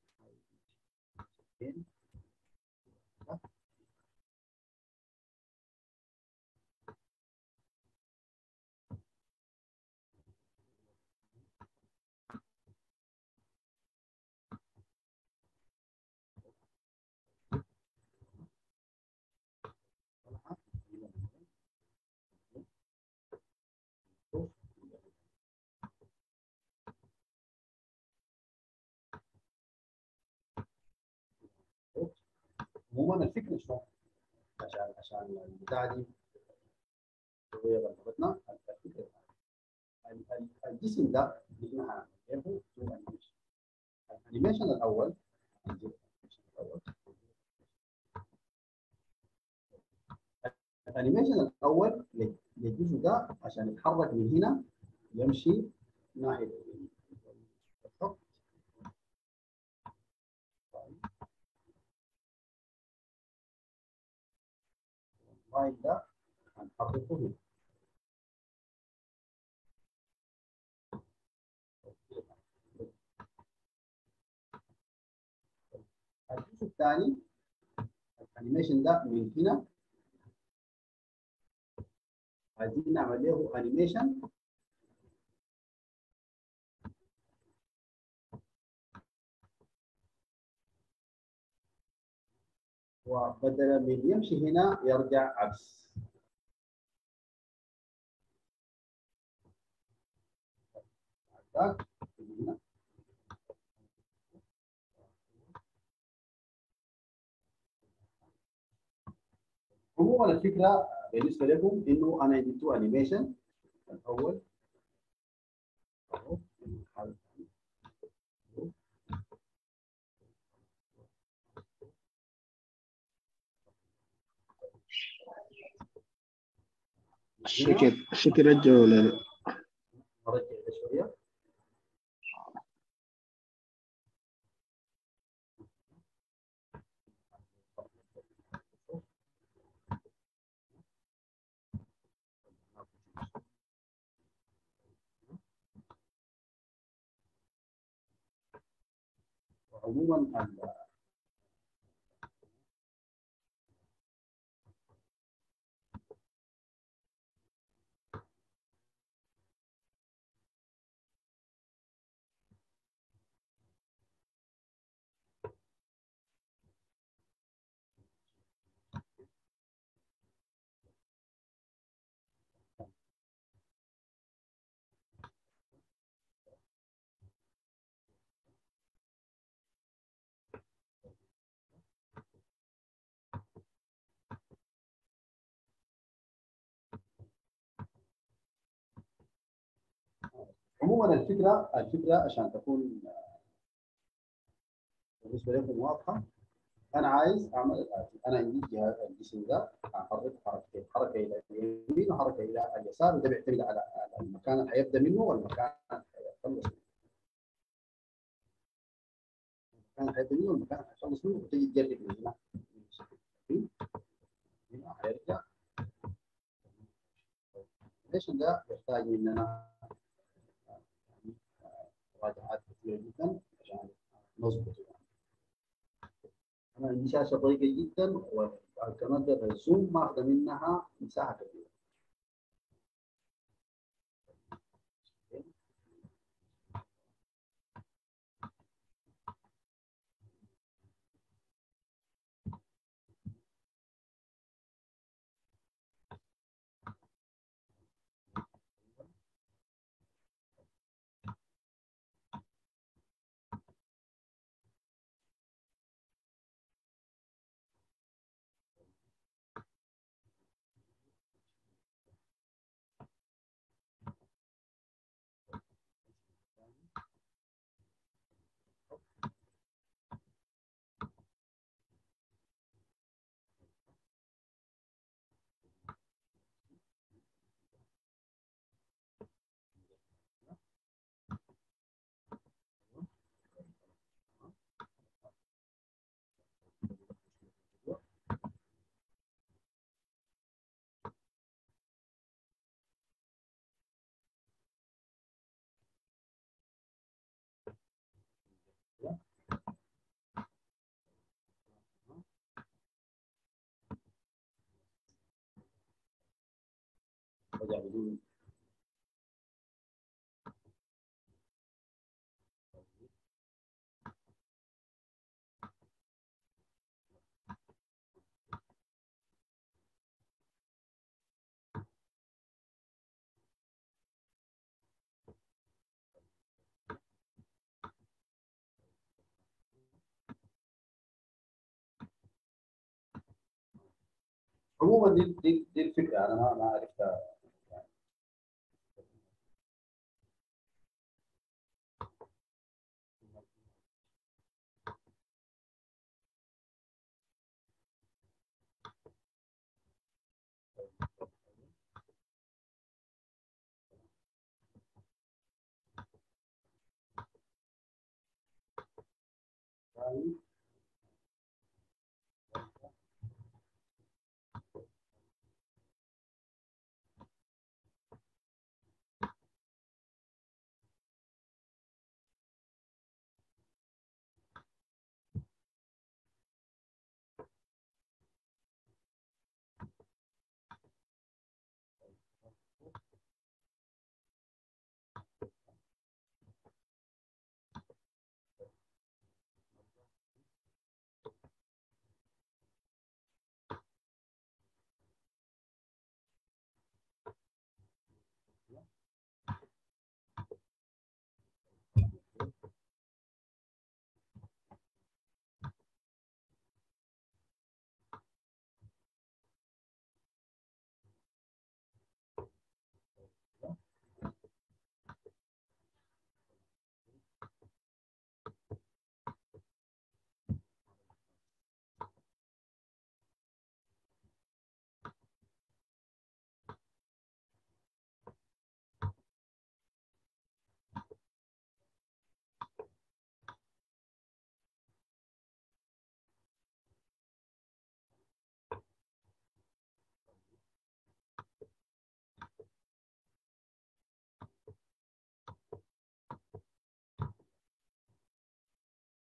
عموما الفكره شنو؟ عشان عشان البتاعه دي شويه بلغتنا الفكره الجسم ده اللي احنا هنعمله هو انيميشن. الانيميشن الاول الانيميشن الاول للجزء ده عشان يتحرك من هنا يمشي ناحيه الخط. اللاين ده هنحركه هنا. الجزء الثاني الانيميشن ده من هنا عايزين نعمل له انيميشن وبدل من يمشي هنا يرجع عكس. هنا عموما الفكره بالنسبه لكم انه انا عندي تو انيميشن. الاول اهو الشكل الشكل رجعه ولا ارجع شويه. عموما عموما الفكره الفكره عشان تكون بالنسبه لكم واضحه. انا عايز اعمل الاتي. انا عندي جهاز الجسم ده احرك حركتين، حركه الى اليمين وحركه الى اليسار، وده بيعتمد على المكان اللي هيبدا منه والمكان اللي هيخلص منه. المكان اللي هيبدا منه والمكان اللي هيخلص منه، وتيجي تجرب من هنا. هنا هيرجع. ليش ده يحتاج مننا مراجعات كثيره جدا عشان نظبط. انا عندي شاشه ضيقه جدا وكمان الزوم ماخذه منها مساحه كبيره. رجع بدون عموما دي دي, دي الفكره. انا ما ما عرفتها. يعني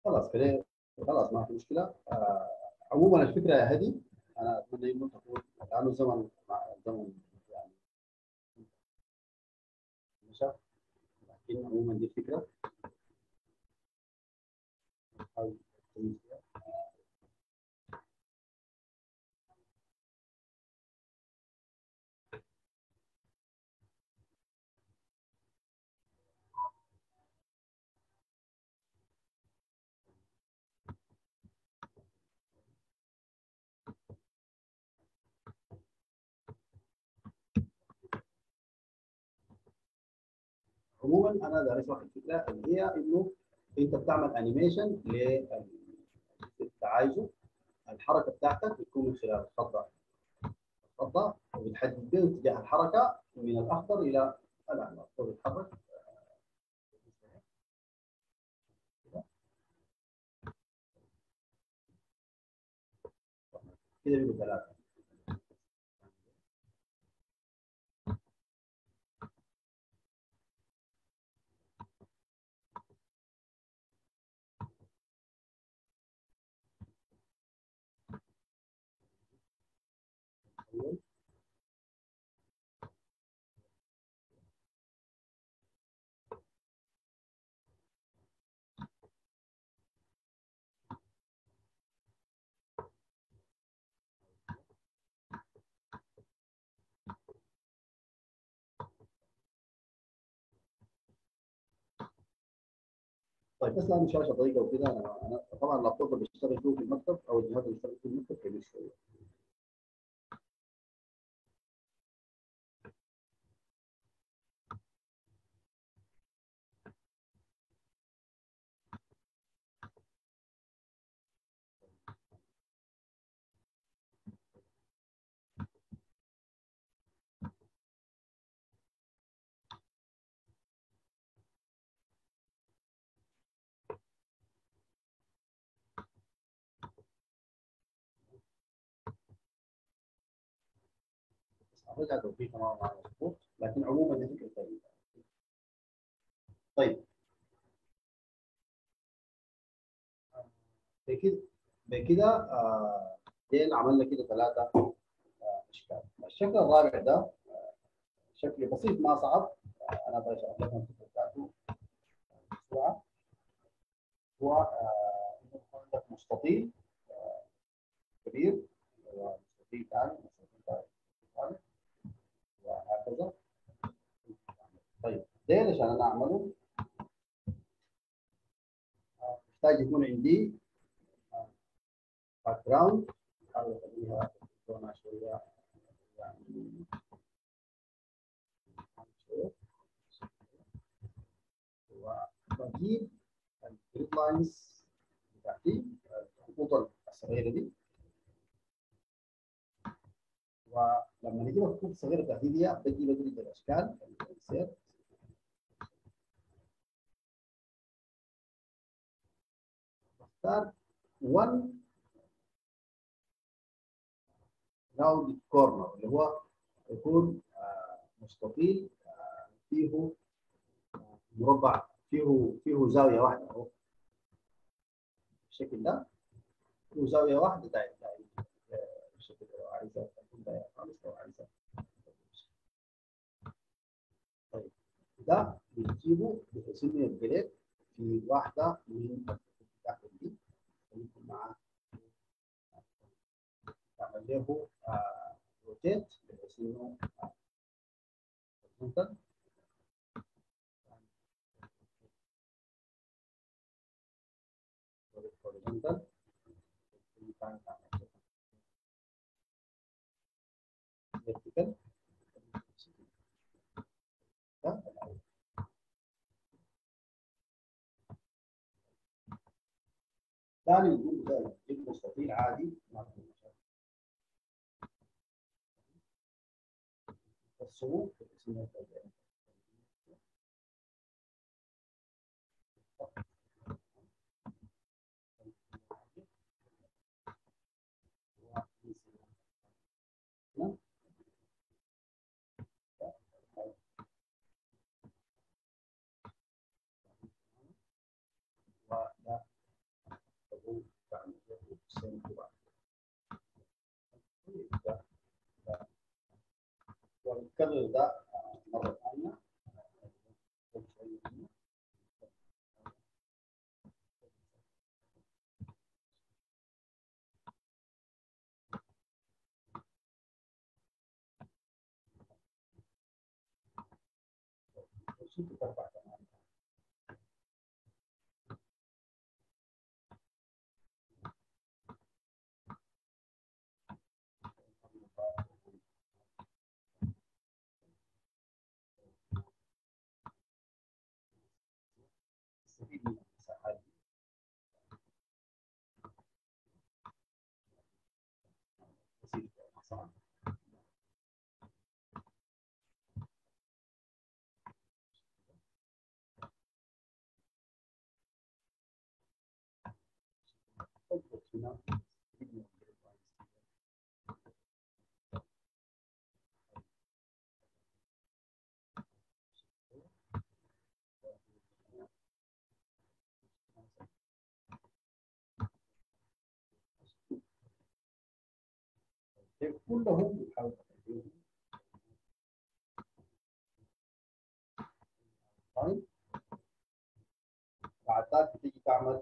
خلاص كده، خلاص ما في مشكله. آه عموما الفكره يا هدي انا اتمنى انه تكون، لانه الزمن مع الزمن يعني مشى، لكن عموما دي الفكره. نحاول نتكلم فيها. عموما انا داري اشرح الفكره اللي هي انه انت بتعمل انيميشن للتعايزه. الحركه بتاعتك بتكون من خلال الخط ده، الخط ده وبتحدد به اتجاه الحركه من الاخضر الى الاحمر. بتتحرك كده بيبقوا ثلاثه. طيب بس لانه شاشه ضيقه وكده، انا انا طبعا اللابتوب اللي بيشتغل فيه في المكتب او الجهاز اللي بيشتغل فيه في المكتب كبير شويه. رجع توفيق تمام مع مظبوط، لكن عموما دي فكره طيبه. طيب بكده بكده آه ديل عملنا كده ثلاثه آه اشكال. الشكل الرابع ده شكل بسيط ما صعب. آه انا بشرح لكم الفكره بتاعته بسرعه. هو آه انه يكون عندك مستطيل آه كبير، ومستطيل ثاني، مستطيل ثالث، وهكذا. طيب ديل عشان انا اعمله محتاج يكون عندي باك جراوند. احاول اخليها لونها شويه يعني شويه، وبجيب الجريد لاينز بتاعتي، الخطوط الصغيره دي. ولما نجيب الخطوط الصغيره بتاعتي دي بجي بجرد الاشكال السير. بختار واحد راوند كورنر اللي هو يكون آه مستطيل آه فيه آه مربع، فيه فيه زاويه واحده اهو بالشكل ده، وزاويه واحده دايره بالشكل ده. لو عايزه تكون دايره خالص، لو عايزه. طيب ده بتجيبه بحيث انه يتجلد في واحده من الخطوط دي، ممكن مع تعمل له روتيت بحيث انه هوريزونتال هوريزونتال فيرتيكال. ثاني نقول ده مستطيل عادي ما في مشاكل. الصمود بحيث انه ونكرر ده مرة ثانية. كلهم بيحاولوا يحلوهم. طيب بعد ذلك بتيجي تعمل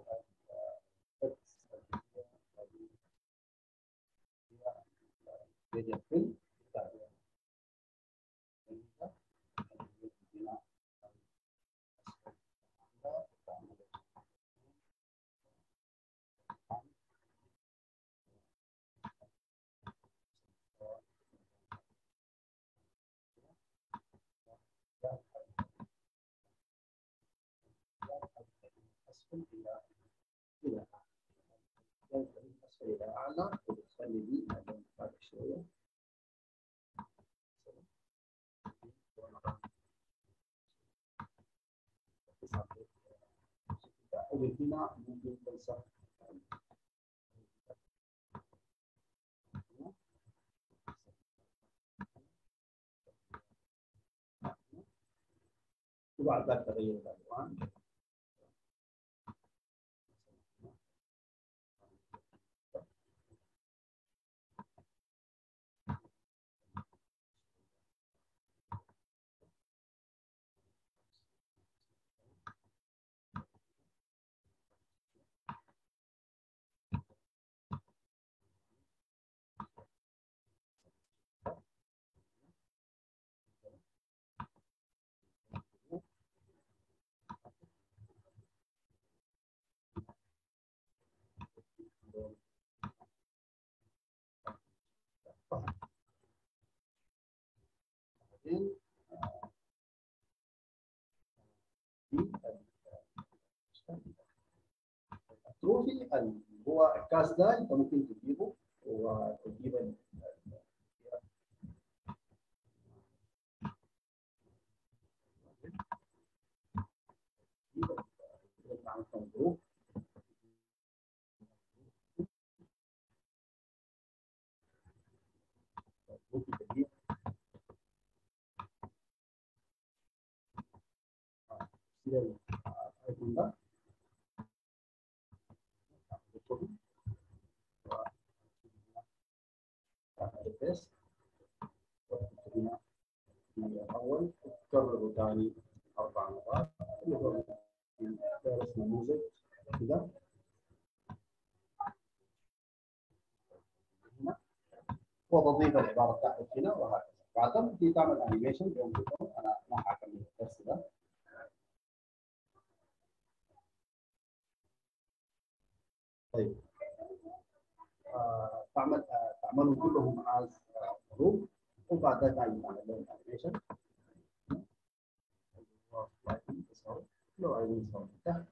إلى إلى أسفل إلى أعلى وبتخلي دي لون فاتح شوية. وهنا ممكن تنسخ وبعد ذلك تغير الألوان. التروفي اللي هو الكاس ده انت ممكن تجيبه وتجيب الأول تكرره ثاني أربع مرات اللي هو درس نموذج كده هنا وتضيف العبارة بتاعتك هنا وهكذا. بعدها بتيجي تعمل أنيميشن يوم بيوم. أنا ما حكمل الدرس ده. طيب آه، تعمل آه، تعملهم كلهم از جروب وبعد ذلك تعمل لهم انيميشن. لو عايزين نصور تحت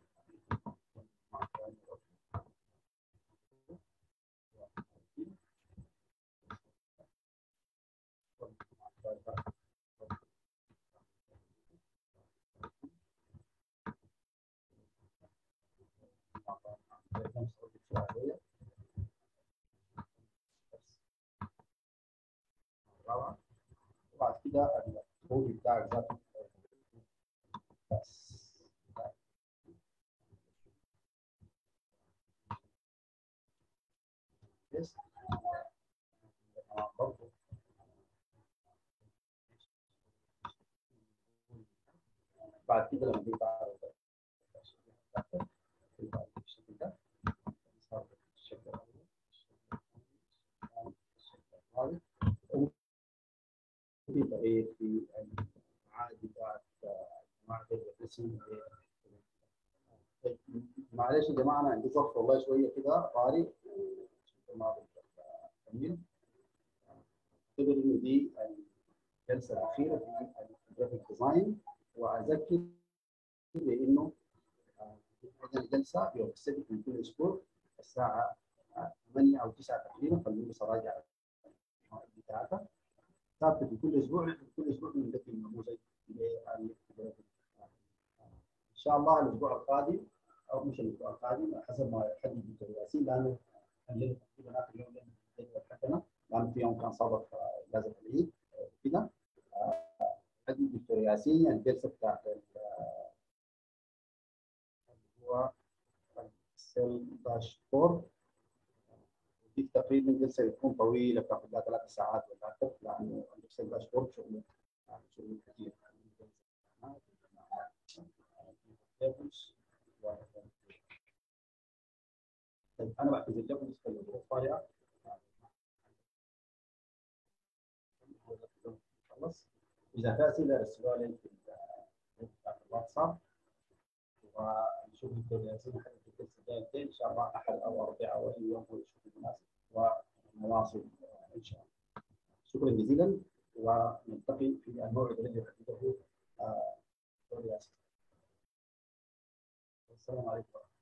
وبعد كده الكود بتاعك ذاته بس. آه، برضه بعد كده لما تيجي تعرض الشكل ده صار الشكل هذا في تغيير في المعادن بتاعت معدن الرسم. معلش يا جماعه انا عندي ظرف والله شويه كده طارئ ما بكمل. اعتبر انه دي الجلسه الاخيره في الجرافيك ديزاين، واذكر بانه هذه الجلسه يوم السبت من كل اسبوع الساعه ثمانية او تسعة تقريبا. خلوني اراجع بتاعتها ثابته في كل اسبوع. في كل اسبوع بنقدم نموذج للجرافيك. ان شاء الله الاسبوع القادم او مش الاسبوع القادم حسب ما يحدد الدكتور ياسين، لانه الليله تقريبا اخر يوم للجدول حقنا، لانه في يوم كان صادف اجازه العيد كده. حدد الدكتور ياسين الجلسه بتاعت اللي هو السيل داشبورد. دي تقريبا جلسه بتكون طويله بتاخذ لها ثلاث ساعات ولا اكثر، لانه السيل داشبورد شغله شغله كثير. طيب انا بعتذر لكم بالنسبه للظروف الطارئه. خلص. اذا في اسئله ارسلوها لي في الواتساب، ونشوف الدكتور ياسين حدد الجلسه الجايه ان شاء الله احد او اربعاء او اي يوم هو يشوف المناسب، ونواصل ان شاء الله. شكرا جزيلا، ونلتقي في الموعد الذي يحدده الدكتور ياسين. السلام عليكم.